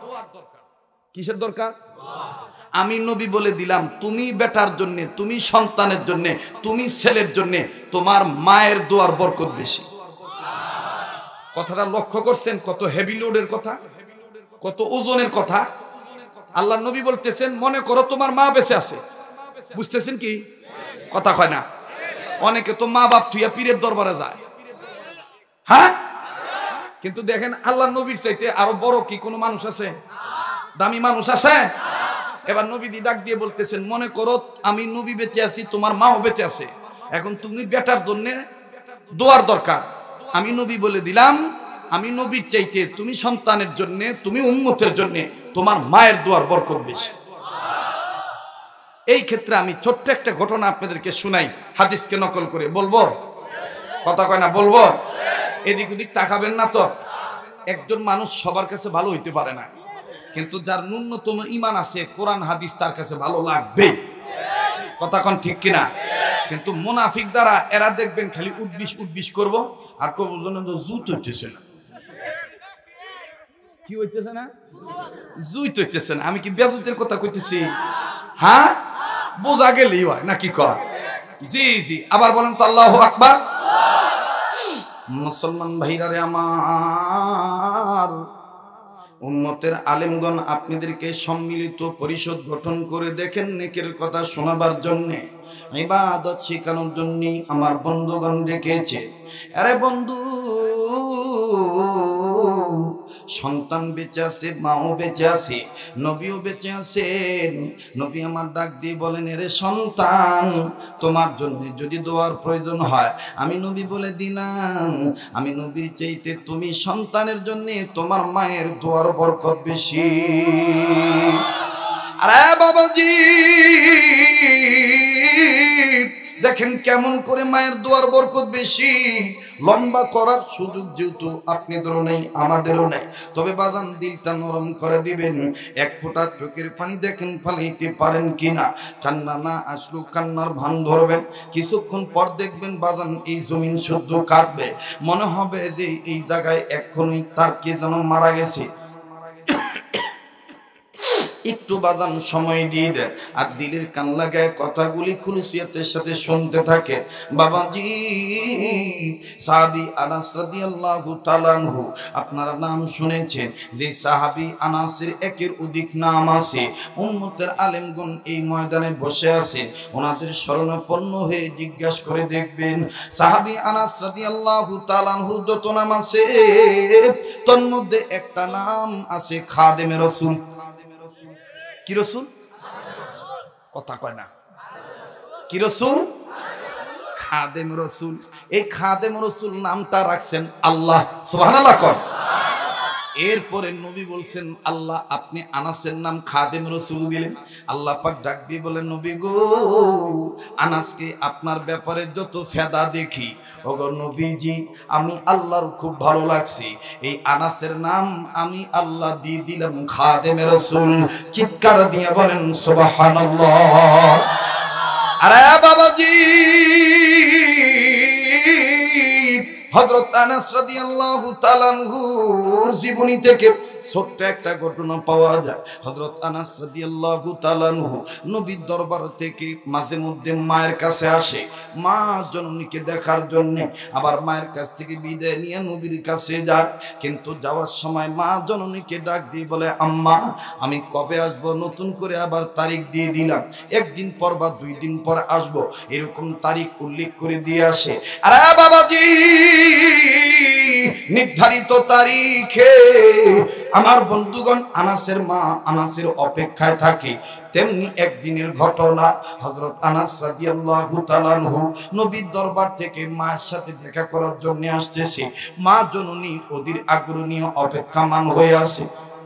Speaker 2: কিসের দরকার? আমি নবী বলে দিলাম তুমি বেটার জন্য, তুমি সন্তানের জন্য, তুমি ছেলের জন্য তোমার মায়ের দোয়ার বরকত বেশি। কথাটা লক্ষ্য করছেন? কত হেভি লোডের কথা, কত ওজনের কথা। আল্লাহ নবী বলতেছেন, মনে করো তোমার মা বেঁচে আছে। বুঝতেছেন কি? কথা কয় না। অনেকে তো মা বাপ থুইয়া পীরের দরবারে যায়, হ্যাঁ? কিন্তু দেখেন আল্লাহ নবীর চাইতে আরো বড় কি কোনো মানুষ আছে? দামি মানুষ আছে? এবার নবী দি ডাক দিয়ে বলতেছেন, মনে করো আমি নবী বেঁচে আছি, তোমার মাও বেঁচে আছে, এখন তুমি বেটার জন্য দোয়ার দরকার। আমি নবী বলে দিলাম, আমি নবীর চাইতে তুমি সন্তানের জন্য, তুমি উম্মতের জন্য তোমার মায়ের দোয়ার বরকত বেশি। এই ক্ষেত্রে আমি ছোট্ট একটা ঘটনা আপনাদেরকে শুনাই, হাদিসকে নকল করে। বলবো? কথা কয় না, বলবো? এদিক ওদিক তাকাবেন না তো। একজন মানুষ সবার কাছে ভালো হইতে পারে না, কিন্তু যার ন্যূনতম ঈমান আছে, কোরআন হাদিস তার কাছে ভালো লাগবে। কথা কোন ঠিক কিনা? কিন্তু মুনাফিক যারা, এরা দেখবেন খালি উদ্বিশ উদ্বিশ করবো আর কবু জুত হইতেছে না। কি হইতেছে না? জুত হইতেছে না। আমি কি বেজুতের কথা কইতেছি? হ্যাঁ, বোঝা গেলেই হয় নাকি কর? জি জি। আবার বলেন তো আল্লাহু আকবার। মুসলমান ভাইরা রে আমার, উম্মতের আলেমগণ আপনাদেরকে সম্মিলিত পরিষদ গঠন করে দেখেন নেকের কথা শোনাবার জন্য, ইবাদত শেখানোর জন্য আমার বন্ধুগণ রেখেছে। আরে বন্ধু, সন্তান বেঁচে আছে, মাও বেঁচে আছে, নবীও বেঁচে আছেন। নবী আমার ডাক দিয়ে বলেন, এরে সন্তান, তোমার জন্য যদি দোয়ার প্রয়োজন হয়, আমি নবী বলে দিলাম, আমি নবীর চাইতে তুমি সন্তানের জন্য তোমার মায়ের দোয়ার বরকত বেশি। আরে বাবাজি, দেখেন কেমন করে মায়ের দোয়ার বরকত বেশি। লম্বা করার সুযোগ যেহেতু আপনাদেরও নেই আমাদেরও নেই, তবে বাজান দিলটা নরম করে দিবেন। এক ফোঁটা চোখের পানি দেখেন ফালাইতে পারেন কিনা। কান্না না আসলেও কান্নার ভান ধরবেন। কিছুক্ষণ পর দেখবেন বাজান এই জমিন শুদ্ধ কাটবে, মনে হবে যে এই জায়গায় এক্ষুনি তার কে যেন মারা গেছে। একটু বাজান সময় দিয়ে দেন আর দিলের কান লাগায় কথাগুলি খুলুসিয়াতের সাথে শুনতে থাকে। বাবাজি সাহাবী আনাস রাদিয়াল্লাহু তাআলা আনহু, আপনারা নাম শুনেছেন যে সাহাবী আনাসের একের অধিক নাম আছে। উম্মতের আলেমগণ এই ময়দানে বসে আছেন, ওনাদের শরণাপন্ন হয়ে জিজ্ঞাসা করে দেখবেন সাহাবী আনাস রাদিয়াল্লাহু তাআলা আনহুর যত নাম আছে তোর মধ্যে একটা নাম আছে খাদেমে রাসূল। কি রাসূল? কথা কয় না। কি রাসূল? খাদেম রাসূল। এই খাদেম রাসূল নামটা রাখছেন আল্লাহ। সুবহানাল্লাহ কর। এরপরে নবী বলছেন আল্লাহ আপনি আনাসের নাম খাদেম রাসূল দিলেন। আল্লাহ পাক ডাক দিয়ে বলেন নবী গো, আনাসকে আপনার ব্যাপারে যত ফেদা দেখি ওগো নবীজি আমি আল্লাহর খুব ভালো লাগছে, এই আনাসের নাম আমি আল্লাহ দিয়ে দিলাম খাদেম রাসূল। চিৎকার দিয়ে বলেন সুবহানাল্লাহ। আরে বাবাজি হযরত আনাস রাদিয়াল্লাহু তাআলা আনহুর জীবনী থেকে ছোট্ট একটা ঘটনা পাওয়া যায়। হযরত আনাস রাদিয়াল্লাহু তাআলা আনহু নবীর দরবার থেকে মাঝে মধ্যে মায়ের কাছে আসে মা জননীকে দেখার জন্য, আবার মায়ের কাছ থেকে বিদায় নিয়ে নবীর কাছে যায়। কিন্তু যাওয়ার সময় মা জননীকে ডাক দিয়ে বলে আম্মা আমি কবে আসব, নতুন করে আবার তারিখ দিয়ে দিলাম, একদিন পর বা দুই দিন পর আসব, এরকম তারিখ উল্লেখ করে দিয়ে আসে। আরে বাবাজি নির্ধারিত তারিখে আমার বন্ধুগণ আনাসের মা আনাসের অপেক্ষায় থাকে। তেমনি একদিনের ঘটনা, হযরত আনাস রাদিয়াল্লাহু তাআলা আনহু নবীর দরবার থেকে মায়ের সাথে দেখা করার জন্য আসতেছে। মা জননী অধীর আগ্রহ নিয়ে অপেক্ষামান হয়ে আছে,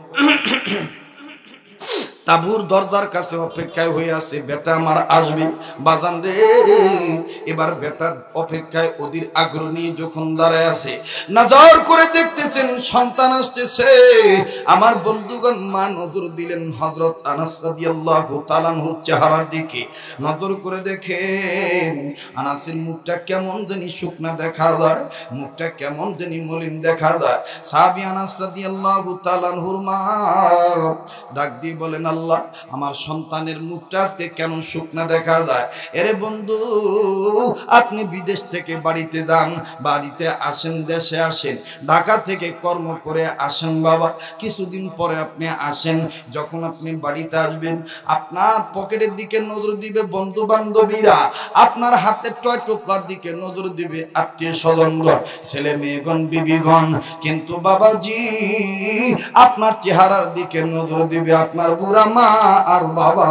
Speaker 2: তাবুর দরজার কাছে অপেক্ষায় হয়ে আছে বেটা আমার আসবে। বাজান রে এবার বেটার অপেক্ষায় অধীর আগ্রহ নিয়ে যখন দাঁড়ায় আছে, নজর করে দেখতেছেন সন্তান আসতেছে। আমার বন্ধুগণ মা নজর দিলেন হযরত আনাস রাদিয়াল্লাহু তাআলা আনহুর চেহারার দিকে। নজর করে দেখেন আনাসের মুখটা কেমন জানি শুকনা দেখা যায়, মুখটা কেমন জানি মলিন দেখা যায়। সাহাবী আনাস রাদিয়াল্লাহু তাআলা আনহুর মা ডাক দিয়ে বলেন আল্লাহ আমার সন্তানের মুখটা আজকে কেন শুকনা দেখা যায়। এরে বন্ধু আপনি বিদেশ থেকে বাড়িতে যান, বাড়িতে আসেন, দেশে আসেন, ঢাকা থেকে কর্ম করে আসেন বাবা, কিছুদিন পরে আপনি আসেন। যখন আপনি বাড়িতে আসবেন আপনার পকেটের দিকে নজর দিবে বন্ধু বান্ধবীরা, আপনার হাতের টয় টোপলার দিকে নজর দিবে আত্মীয় স্বজনগণ, ছেলে মেয়েগণ, বিবিগণ। কিন্তু বাবাজি আপনার চেহারার দিকে নজর দিবে আপনার বুড়া মা আর বাবা।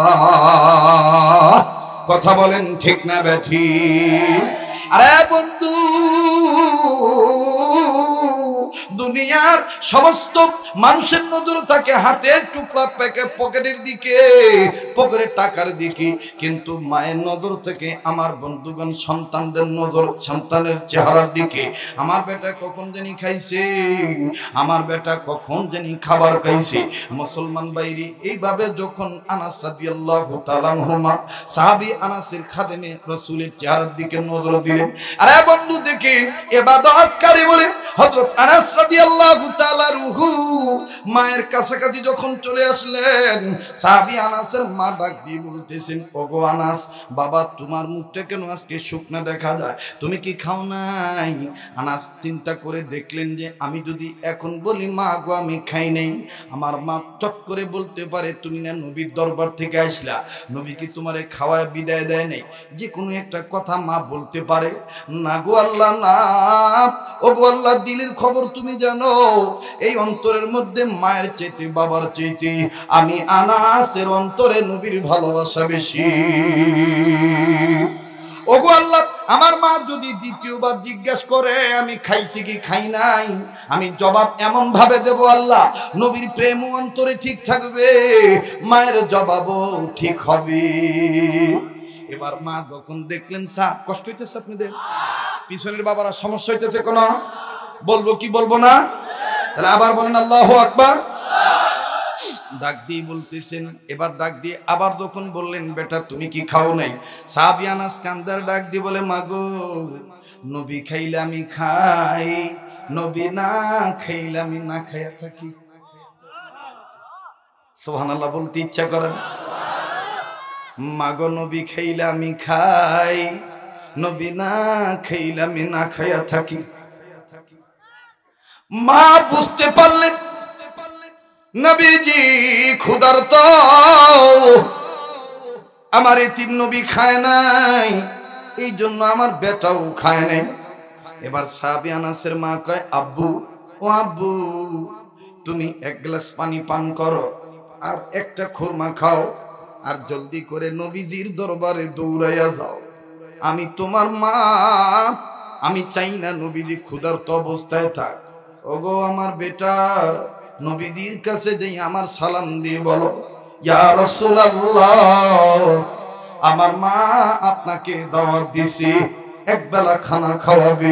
Speaker 2: কথা বলেন ঠিক না বেঠি? আরে বন্ধু দুনিয়ার সমস্ত মানুষের নজর থাকে হাতের টুকরা প্যাকে পকেটের দিকে, পকেটের টাকার দিকে, কিন্তু মায়ের নজর থেকে আমার বন্ধুগণ সন্তানদের নজর সন্তানের চেহারার দিকে। আমার বেটা কখন জানি খাইছে, আমার বেটা কখন জানি খাবার খাইছে। মুসলমান বাইরে এইভাবে যখন আনাস রাদিয়াল্লাহু তাআলা আনহুমা সাহাবী আনাসের খাদেমে রাসূলের চেহারার দিকে নজর দিলেন। আরে বন্ধু দেখি ইবাদতকারী বলে হযরত আনাস রাদিয়াল্লাহু তাআলা আনহু মায়ের কাছাকাছি যখন চলে আসলেন, সাহাবী আনাসের মা ডাক দিয়ে বলতেছেন ওগো আনাস বাবা তোমার মুখটা কেন আজকে শুকনা দেখা যায়, তুমি কি খাও নাই? আনাস চিন্তা করে দেখলেন যে আমি যদি এখন বলি মা গো আমি খাই নাই, আমার মা চট করে বলতে পারে তুমি না নবীর দরবার থেকে আসলা, নবী কি তোমারে খাওয়ায় বিদায় দেয় নাই? যে কোনো একটা কথা মা বলতে পারে না গো আল্লাহ না। ও গো আল্লাহ দিলের খবর তুমি জানো, এই অন্তরের মধ্যে মায়ের চাইতে বাবার চাইতে আমি আনাসের অন্তরে নবীর ভালোবাসা বেশি। ও গো আল্লাহ আমার মা যদি দ্বিতীয়বার জিজ্ঞাসা করে আমি খাইছি কি খাই নাই, আমি জবাব এমন ভাবে দেব আল্লাহ নবীর প্রেম অন্তরে ঠিক থাকবে, মায়ের জবাবও ঠিক হবে। এবার মা যখন দেখলেন সাপ, কষ্ট হইতেছে আপনাদের, পিছনের বাবারা সমস্যা হইতেছে কোন, বলবো কি বলবো না, তাহলে আবার বলেন আল্লাহু আকবার। ডাক দিয়ে বলতেছেন, এবার ডাক দিয়ে আবার যখন বললেন বেটা তুমি কি খাও নাই, সাহাবী আনাস কান্দার ডাক দিয়ে বলে মাগো নবী খাইলে আমি খাই, নবী না খাইলে আমি না খাইয়া থাকি। সুবহানাল্লাহ বলতে ইচ্ছা করেন, মাগো নবী খাইলে আমি খাই, নবী না খাইলে আমি না খাইয়া থাকি। মা বুঝতে পারলেন নবীজি ক্ষুধার্ত, আমার এতিম নবী খায় নাই, এই জন্য আমার বেটাও খায় নাই। এবার সাহাবী আনাসের মা কয় আব্বু, ও আব্বু তুমি এক গ্লাস পানি পান করো আর একটা খুরমা খাও, আর জলদি করে নবীজির দরবারে দৌড়াইয়া যাও, আমি তোমার মা, আমি চাই না নবীজি ক্ষুধার্ত অবস্থায় থাক। ওগো আমার বেটা, নবীজির কাছে যাই আমার সালাম দিয়ে বলো ইয়া রাসূলুল্লাহ, আমার মা আপনাকে দাওয়াত দিছি, একবেলা খানা খাওয়াবে।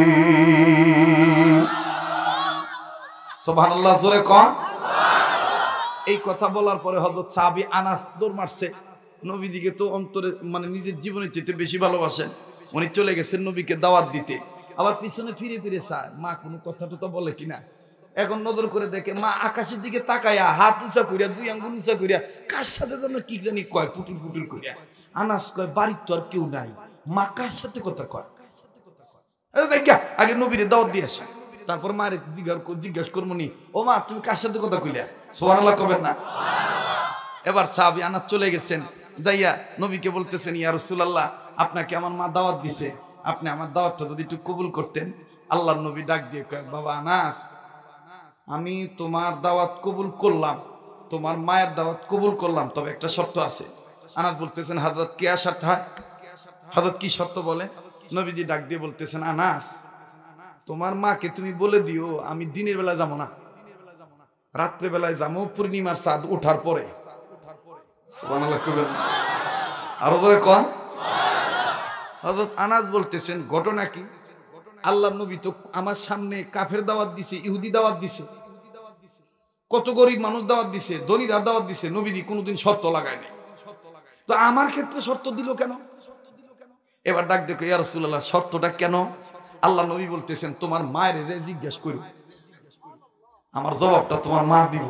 Speaker 2: সুবহানাল্লাহ জোরে কোন। এই কথা বলার পরে হযরত সাহাবী আনাস দৌড় মারছে, নবীজিকে তো অন্তরে মানে নিজের জীবনের চেয়ে বেশি ভালোবাসেন, উনি চলে গেছেন নবীকে দাওয়াত দিতে। আবার পিছনে ফিরে ফিরে চায় মা কোনো কথা টথা বলে কিনা। এখন নজর করে দেখে মা আকাশের দিকে তাকায়া হাত উঁচা করিয়া দুই আঙ্গুল উঁচা করিয়া কার সাথে যেন কি জানি কয় পুটুল পুটুল করিয়া। আনাস কয় বাড়ির তো আর কেউ নাই, মা কার সাথে কথা কয়, আগে নবীরে দাওয়াত দিয়ে আসে, তারপর মারে জিজ্ঞাসা করবো নি ও মা তুমি কার সাথে কথা কইলা, সুবহানাল্লাহ কবেন না। এবার সাহাবী আনাস চলে গেছেন, যাইয়া নবীকে বলতেছেন ইয়া রাসূলুল্লাহ আপনাকে আমার মা দাওয়াত দিছে, আপনি আমার দাওয়াতটা যদি একটু কবুল করতেন। আল্লাহর নবী ডাক দিয়ে কয় বাবা আনাস, আমি তোমার দাওয়াত কবুল করলাম, তোমার মায়ের দাওয়াত কবুল করলাম, তবে একটা শর্ত আছে। আনাস বলতেছেন হযরত কি শর্ত হয়, হযরত কি শর্ত বলে। নবীজি ডাক দিয়ে বলতেছেন আনাস তোমার মাকে তুমি বলে দিও আমি দিনের বেলা যাবো না, রাত্রে বেলায় যাবো পূর্ণিমার চাঁদ ওঠার পরে। সুবহানাল্লাহ কবেন আরো জোরে কোন। হযরত আনাস বলতেছেন ঘটনা কি, আল্লাহর নবী তো আমার সামনে কাফের দাওয়াত দিছে, ইহুদি দাওয়াত দিছে, কত গরিব মানুষ দাওয়াত দিছে, ধনীরা দাওয়াত দিছে, নবীজি কোনোদিন শর্ত লাগায় নাই, তো আমার ক্ষেত্রে শর্ত দিল কেন। এবার ডাক দেখো ইয়া রাসূলুল্লাহ শর্তটা কেন। আল্লাহ নবী বলতেছেন তোমার মায়ের যে জিজ্ঞেস করো, আমার জবাবটা তোমার মা দিব।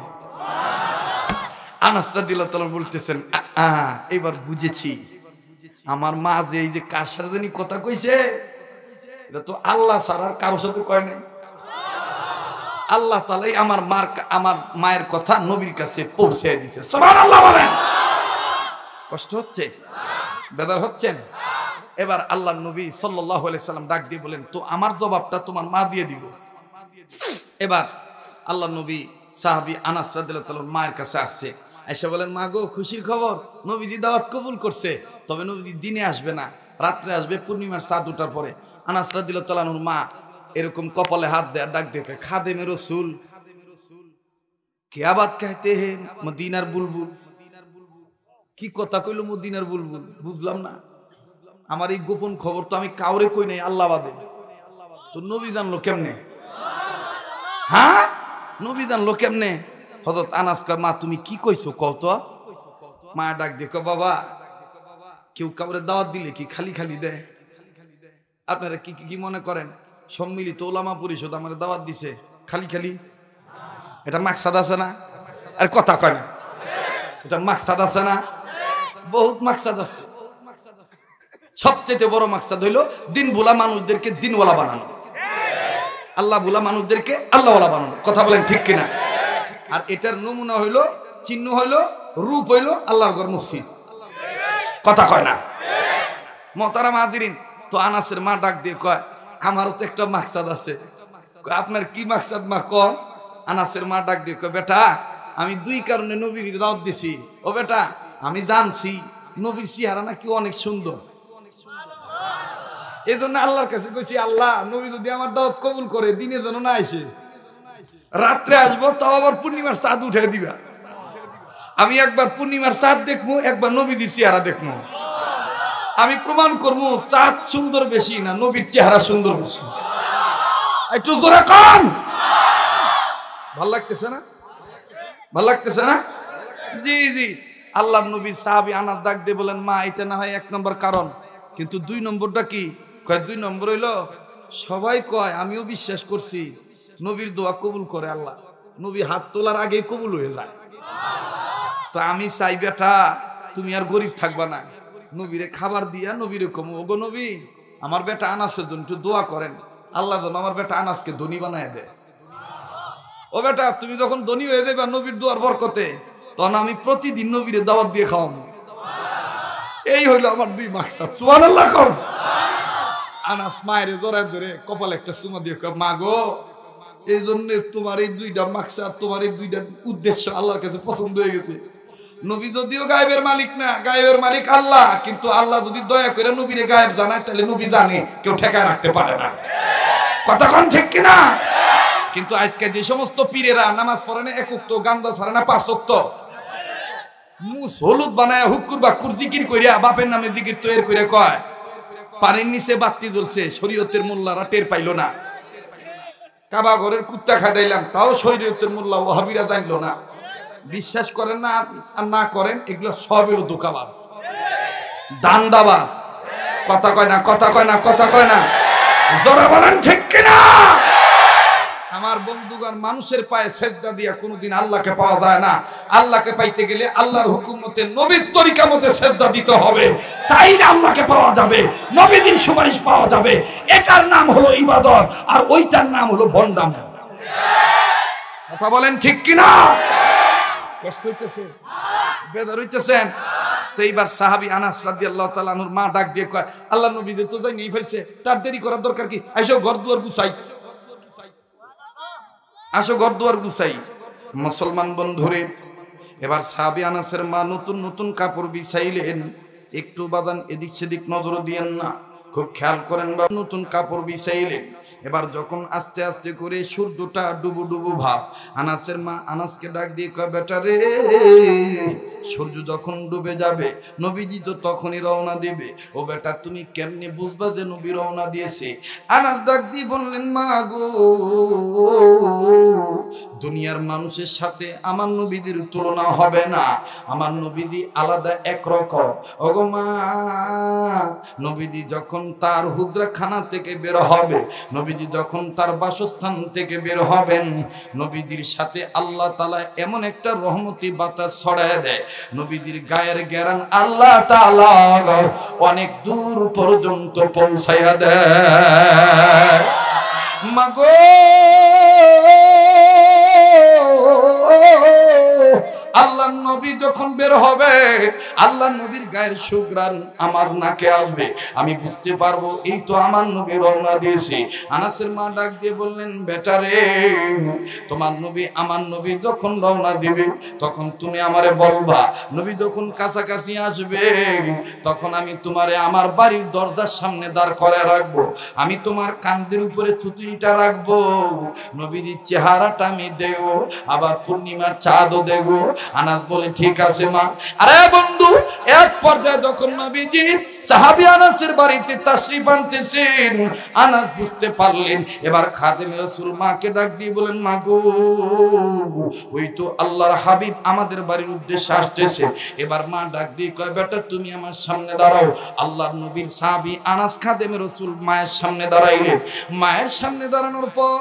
Speaker 2: আনাস রাদিয়াল্লাহু তাআলা বলতেছেন এবার বুঝেছি, আমার মা যে এই যে কার সাথে জানি কথা কইছে, এটা তো আল্লাহ ছাড়া কারোর সাথে কয় নাই, আল্লাহ তাআলাই আমার মার আমার মায়ের কথা নবীর কাছে পৌঁছে দিয়েছে। সুবহানাল্লাহ বলেন। কষ্ট হচ্ছে, বেদার হচ্ছেন। এবার আল্লাহর নবী সাল্লাল্লাহু আলাইহি সাল্লাম ডাক দিয়ে বলেন তো আমার জবাবটা তোমার মা দিয়ে দিব। এবার আল্লাহর নবী সাহাবী আনাস রাদিয়াল্লাহু তাআলা মায়ের কাছে আসছে, এসে বলেন মা গো খুশির খবর, নবীজি দাওয়াত কবুল করছে, তবে নবীজি দিনে আসবে না, রাত্রে আসবে পূর্ণিমার চাঁদ ওঠার পরে। আনাস রাদিয়াল্লাহু তাআলার মা এরকম কপালে হাত দেয়া ডাক দেখে খাদেমে রাসূল क्या बात कहते हैं মদিনার বুলবুল, কি কথা কইলো মদিনার বুলবুল বুঝলাম না, আমার এই গোপন খবর তো আমি কাউরে কই নাই আল্লাহ বাদে, তো নবী জানলো কেমনে, হ্যাঁ নবী জানলো কেমনে। হযরত আনাস কয় মা তুমি কি কইছো কও তো। মা ডাক দিয়ে কয় বাবা কেউ কাউরে দাওয়াত দিলে কি খালি খালি দেয়, আপনারা কি কি মনে করেন সম্মিলিত ওলামা পরিষদ আমার দাওয়াত দিছে খালি খালি, এটা মাকসাদ আছে না, আর কথা কয় না, এটা মাকসাদ আছে না, বহুত মাকসাদ আছে। সবচেয়ে বড় মাকসাদ হইলো দিন ভোলা মানুষদেরকে দিনওয়ালা বানানো, আল্লাহ ভোলা মানুষদেরকে আল্লাহওয়ালা বানানো, কথা বলেন ঠিক কিনা। আর এটার নমুনা হইলো চিহ্ন হইলো রূপ হইলো আল্লাহর ঘর মসজিদ, কথা কয় না। মোহতারাম হাজিরিন, তো আনাসের মা ডাক দিয়ে কয় আমারও তো একটা মাকসাদ আছে। আপনার কি মাকসাদ মা কয়। আনাসের মা ডাক দিয়ে কয় বেটা আমি দুই কারণে নবীর দাওয়াত দিছি। ও বেটা আমি জানছি নবীর চেহারা নাকি অনেক সুন্দর, এই জন্য আল্লাহর কাছে কইছি আল্লাহ নবী যদি আমার দাওয়াত কবুল করে দিনে যেন না আসে, রাত্রে আসবো, তাও আবার পূর্ণিমার চাঁদ উঠে দিবা, আমি একবার পূর্ণিমার চাঁদ দেখবো, একবার নবীজির চেহারা দেখবো। আমি প্রমাণ করবো চাঁদ সুন্দর বেশি না নবীর চেহারা সুন্দর বেশি। একটু জোরে কান। ভাল লাগতেছে না? ভাল লাগতেছে না? জি জি। আল্লাহর নবী সাহাবী আনাস ডাক দিয়ে বলেন, মা এটা না হয় এক নম্বর কারণ, কিন্তু দুই নম্বরটা কি? কয় দুই নম্বর হইলো সবাই কয়, আমিও বিশ্বাস করছি নবীর দোয়া কবুল করে আল্লাহ, নবী হাত তোলার আগেই কবুল হয়ে যায়। তো আমি চাই বেটা তুমি আর গরিব থাকবা না, নবীরে খাবার দিয়া নবীরে কমু, ওগো নবী আমার বেটা আনাসের জন্য একটু দোয়া করেন, আল্লাহ যেন আমার বেটা আনাসকে ধনী বানায় দেয়। ও বেটা তুমি যখন ধনী হয়ে যাবে নবীর দোয়ার বরকতে, তখন আমি প্রতিদিন নবীরে দাওয়াত দিয়ে খাওয়াবো। এই হইলো আমার দুই মাকসাদ। সুবহানাল্লাহ কোন। আনাস মায়ের জড়ায় ধরে কপালে একটা চুমা দিয়ে কয়, মা গো এই জন্য তোমার এই দুইটা মাকসাদ, তোমার এই দুইটা উদ্দেশ্য আল্লাহর কাছে পছন্দ হয়ে গেছে। নবী যদিও গায়েবের মালিক না, গায়েবের মালিক আল্লাহ, কিন্তু আল্লাহ যদি দয়া করে নবীরে গায়েব জানায় তাহলে নবী জানে, কেউ ঠেকায় রাখতে পারে না। কথা কোন ঠিক কিনা? কিন্তু আজকে যে সমস্ত পীরেরা নামাজ পড়ে না এক ওয়াক্ত, গান্দা ছাড়ে না পাঁচ ওয়াক্ত, মুস হলুদ বানায় হুক্কুর বাক্কুর জিকির কইরা বাপের নামে জিকির তৈরি করে কয় পানির নিচে বাতি জ্বলছে, শরীয়তের মোল্লারা টের পাইলো না। কাবা ঘরের কুত্তা খাইলাম, তাও শরীয়তের মোল্লা ওয়াহাবিরা জানলো না। বিশ্বাস করেন না আর না করেন, এগুলো সব হলো ধোঁকাবাজ, দান্দাবাজ। কথা কয় না, কথা কয় না, কথা কয় না। জোরে বলেন ঠিক কিনা? আমার বন্ধুগণ, মানুষের পায়ে সেজদা দিয়া কোনোদিন আল্লাহকে পাওয়া যায় না। আল্লাহকে পাইতে গেলে আল্লাহর হুকুম মতে নবীর তরিকা মতে সেজদা দিতে হবে, তাই আল্লাহকে পাওয়া যাবে, নবীর সুপারিশ পাওয়া যাবে। এটার নাম হলো ইবাদত, আর ওইটার নাম হলো ভণ্ডাম। কথা বলেন ঠিক কিনা? কষ্ট হইতেছে? বেদর হইতেছেন? তো এইবার সাহাবী আনাস রাদিয়াল্লাহু তাআলা আনহুর মা ডাক দিয়ে কয়, আল্লাহ নবী যে তো যাই নিয়ে ফেলছে, তার দেরি করার দরকার কি? আইসো ঘর দুয়ার গুছাই, আসো ঘর দুয়ার গুছাই। মুসলমান বন্ধুরে, এবার সাহাবী আনাসের মা নতুন নতুন কাপড় বিছাইলেন। একটু বাদান এদিক সেদিক নজর দিয়েন না, খুব খেয়াল করেন। বা নতুন কাপড় বিছাইলেন। এবার যখন আস্তে আস্তে করে সূর্যটা ডুবু ডুবু ভাব, আনাসের মা আনাসকে ডাক দিয়ে কয়, বেটা রে সূর্য যখন ডুবে যাবে নবীজি তো তখনই রওনা দিবে, ও বেটা তুমি কেমনে বুঝবা যে নবী রওনা দিয়েছে? আনাস ডাক দিয়ে বললেন, মা গো দুনিয়ার মানুষের সাথে আমার নবীজির তুলনা হবে না, আমার নবীজি আলাদা একরকম। ওগো মা, নবীজি যখন তার হুজরাখানা থেকে বের হবে, নবীজি যখন তার বাসস্থান থেকে বের হবেন, নবীজির সাথে আল্লাহ তাআলা এমন একটা রহমতি বাতাস ছড়ায় দেয়, নবীজির গায়ের গেরান আল্লাহ তাআলা অনেক দূর পর্যন্ত পৌঁছায়া দেয়। মাগো আল্লাহ নবী যখন বের হবে, আল্লাহ নবীর গায়ের সুঘ্রাণ আমার নাকে আসবে, আমি বুঝতে পারবো এই তো আমার নবী রওনা দিয়েছে। আনাসের মা ডাক দিয়ে বললেন, বেটা রে তোমার নবী আমার নবী যখন রওনা দিবে তখন তুমি আমারে বলবা, নবী যখন কাছাকাছি আসবে তখন আমি তোমারে আমার বাড়ির দরজার সামনে দাঁড় করে রাখবো, আমি তোমার কাঁধের উপরে থুতুইটা রাখবো, নবীজির চেহারাটা আমি দেব, আবার পূর্ণিমার চাঁদও দেব। আনাস বলে, ঠিক আছে মা। আরে বন্ধু, এক পর্যায়ে যখন নবীজি সাহাবী আনাসের বাড়িতে তাশরীফ আনতেছেন, আনাস বুঝতে পারলেন এবার খাদেম রাসূল মাকে ডাক দিয়ে বলেন, মা গো ওই তো আল্লাহর হাবিব আমাদের বাড়ির উদ্দেশ্যে আসতেছে। এবার মা ডাক দিয়ে কয়, বেটা তুমি আমার সামনে দাঁড়াও। আল্লাহর নবীর সাহাবী আনাস খাদেম রাসূল মায়ের সামনে দাঁড়াইলেন। মায়ের সামনে দাঁড়ানোর পর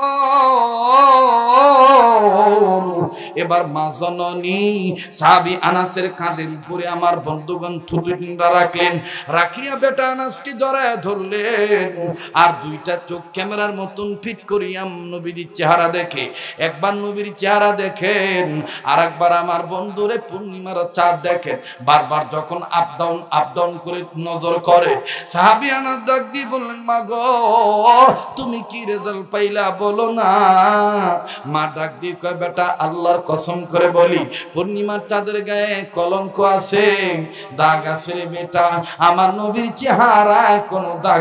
Speaker 2: এবার মা জননী সাহাবী আনাসের কাঁধের উপরে আমার বন্ধুগণ থুতুটা রাখলেন, রাখিয়া বেটা আনাসকে জড়ায় ধরলেন, আর দুইটা চোখ ক্যামেরার মতন ফিট করিয়া নবীর চেহারা দেখে, একবার নবীর চেহারা দেখেন, আর একবার আমার বন্ধুরে পূর্ণিমার চাঁদ দেখেন। বারবার যখন আপ ডাউন আপ ডাউন করে নজর করে, সাহাবী আনাস ডাক দিয়ে বললেন, মা গো তুমি কি রেজাল্ট পাইলা বলো না? মা ডাক দিয়ে কয়, বেটা আল্লাহর কসম করে বলি পূর্ণিমার চাঁদের গায়ে কলঙ্ক আছে, দাগ আছে রে বেটা, আমার নবীর চেহারায় কোনো দাগ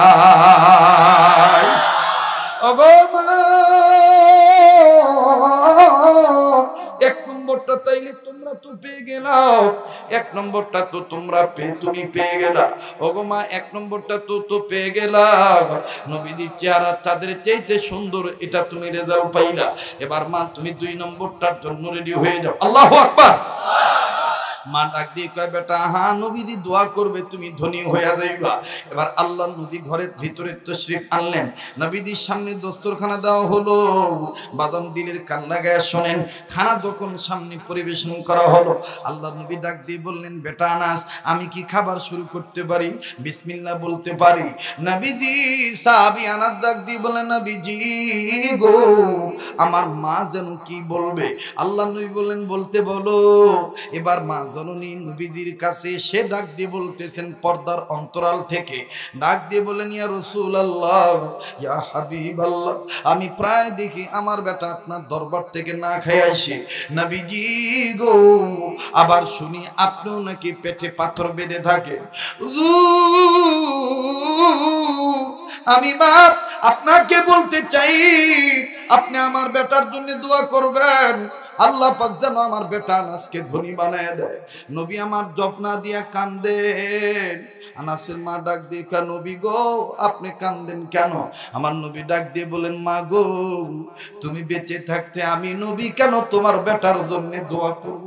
Speaker 2: নাই। ওগো মা, এক নম্বরটা তাইলে তোমরা তো
Speaker 1: তো পেয়ে গেলাম, এক নম্বরটা তো তোমরা পেয়ে তুমি পেয়ে গেলা, ওগো মা এক নম্বরটা তো তো পেয়ে গেলা, নবীজির চেহারা চাঁদের চাইতে সুন্দর এটা তুমি রেজাল্ট পাইলা, এবার মা তুমি দুই নম্বরটার জন্য রেডি হয়ে যাও। আল্লাহু আকবার। মা ডাক দিয়ে কয় বেটা হ্যাঁ নবীজি দোয়া করবে তুমি ধনী হয়ে যাইবা। এবার আল্লাহ নবী ঘরের ভিতরে তশরিফ আনলেন, নবীজির সামনে দস্তরখানা দেওয়া হলো, বাদাম দিলের কান লাগায় শোনেন। খানা যখন সামনে পরিবেশন করা হলো, আল্লাহ নবী ডাক দিয়ে বললেন বেটা আনাস আমি কি খাবার শুরু করতে পারি? বিসমিল্লাহ বলতে পারি। নবীজি সাহাবী আনাস ডাক দিয়ে বলেন নবীজি গো আমার মা যেন কি বলবে? আল্লাহ নবী বললেন বলতে বলো। এবার মা জননী নবীজির কাছে সে ডাক দিয়ে বলতেছেন পর্দার অন্তরাল থেকে ডাক দিয়ে বলেন ইয়া রাসূলুল্লাহ ইয়া হাবিবাল্লাহ আমি প্রায় দেখি আমার বেটা আপনার দরবার থেকে না খেয়ে আসে। নবীজি গো আবার শুনি আপনিও নাকি পেটে পাথর বেঁধে থাকেন। আমি মা আপনাকে বলতে চাই আপনি আমার বেটার জন্য দোয়া করবেন, আল্লাহ পাক যেন আমার বেটা আনাসকে ধনী বানায় দেয়। নবী আমার জপনা দিয়া কান্দেন। আনাসের মা ডাক দিয়ে কয় নবী গো আপনি কান্দেন কেন? আমার নবী ডাক দিয়ে বলেন মা গো তুমি বেঁচে থাকতে আমি নবী কেন তোমার বেটার জন্য দোয়া করব?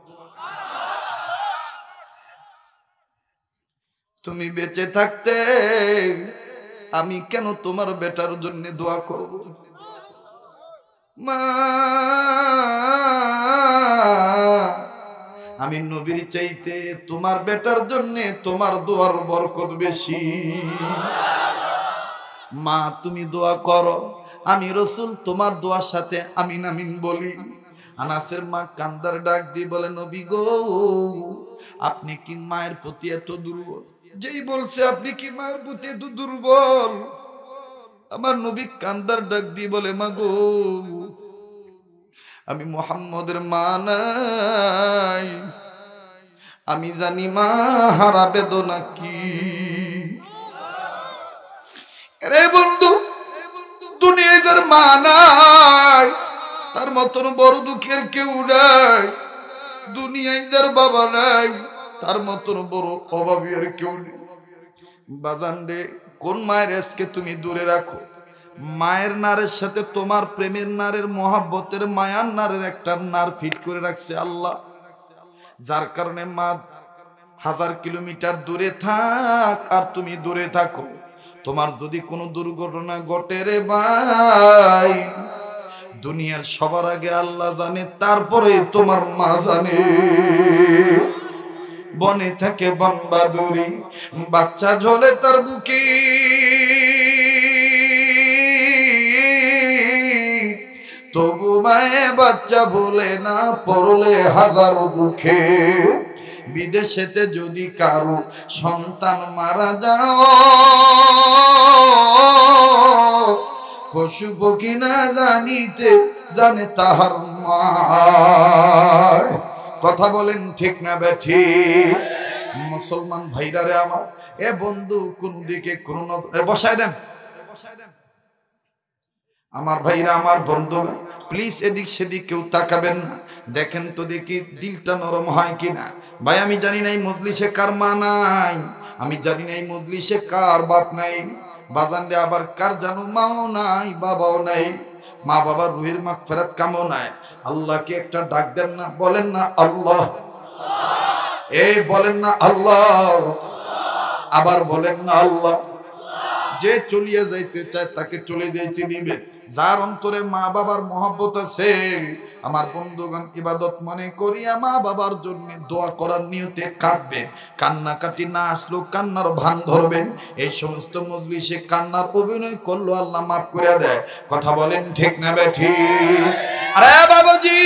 Speaker 1: তুমি বেঁচে থাকতে আমি কেন তোমার বেটার জন্য দোয়া করব? মা আমি নবীর চাইতে তোমার বেটার জন্য তোমার দোয়ার বরকত বেশি। মা তুমি দোয়া করো, আমি রাসূল তোমার দোয়ার সাথে আমিন আমিন বলি। আনাসের মা কান্দার ডাক দিয়ে বলে নবী গো আপনি কি মায়ের প্রতি এত দুর্বল? যেই বলছে আপনি কি মায়ের প্রতি এত দুর্বল, আমার নবী কান্দার ডাক দিয়ে বলে মা গো আমি মুহাম্মদের মা নাই, আমি জানি মা হারা বেদনা কি। রে বন্ধু দুনিয়ায় যার মা নাই তার মতন বড় দুঃখের কেউ নাই, দুনিয়ায় যার বাবা নাই তার মতন বড় অভাবী আর কেউ নেই। বাজান রে কোন মায়ের আজকে তুমি দূরে রাখো? মায়ের নারের সাথে তোমার প্রেমের নারের মহাব্বতের মায়ার নারের একটা নার ফিট করে রাখছে আল্লাহ, যার কারণে মা হাজার কিলোমিটার দূরে থাক আর তুমি দূরে থাকো, তোমার যদি কোনো দুর্ঘটনা ঘটে রে ভাই দুনিয়ার সবার আগে আল্লাহ জানে, তারপরে তোমার মা জানে। বনে থাকে বনবাদুরি বাচ্চা ঝোলে তার বুকে, তবু মায়ে বাচ্চা বলে না পড়লে হাজারো দুঃখে। বিদেশেতে যদি কারো সন্তান মারা যাও পশু পক্ষী না জানিতে জানে তাহার মা। কথা বলেন ঠিক না বেঠি? মুসলমান ভাইরা রে আমার, এ বন্ধু কোন দিকে কোন বসায় দেন আমার ভাইরা আমার বন্ধু প্লিজ এদিক সেদিক কেউ তাকাবেন না, দেখেন তো দেখি দিলটা নরম হয় কিনা। ভাই আমি জানি না এই মজলিসে কার মা নাই, আমি জানি না এই মজলিসে কার বাপ নাই, বাজান রে আবার কার জানো মাও নাই বাবাও নাই। মা বাবার রুহের মাগফিরাত কামনায় আল্লাহকে একটা ডাক দেন না, বলেন না আল্লাহ, এই বলেন না আল্লাহ, আবার বলেন না আল্লাহ। যে চলিয়ে যাইতে চায় তাকে চলে যাইতে দিবেন, যার অন্তরে মা বাবার মহব্বত আছে আমার বন্ধুগণ ইবাদত মনে করিয়া মা বাবার জন্য দোয়া করার নিয়তে কাঁদবেন। কান্নাকাটি না আসলেও কান্নার ভান ধরবেন। এই সমস্ত মজলিসে কান্নার অভিনয় করলো আল্লাহ মাফ করে দেয়। কথা বলেন ঠিক না বেঠি? আরে বাবাজি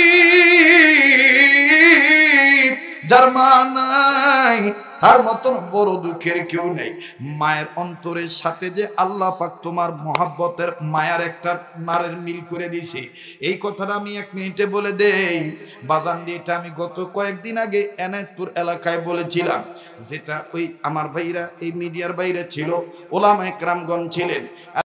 Speaker 1: যার মা নাই তার মতন বড় দুঃখের কেউ নেই। মায়ের অন্তরের সাথে যে আল্লাহ পাক তোমার মহাব্বতের মায়ার একটা নারের মিল করে দিয়েছে, এই কথাটা আমি এক মিনিটে বলে দেই। বাজান দিয়ে এটা আমি গত কয়েকদিন আগে এনায়েতপুর এলাকায় বলেছিলাম, যেটা ওই আমার ভাইরা এই মিডিয়ার বাইরে ছিল, ওলামা একরামগণ ছিলেন।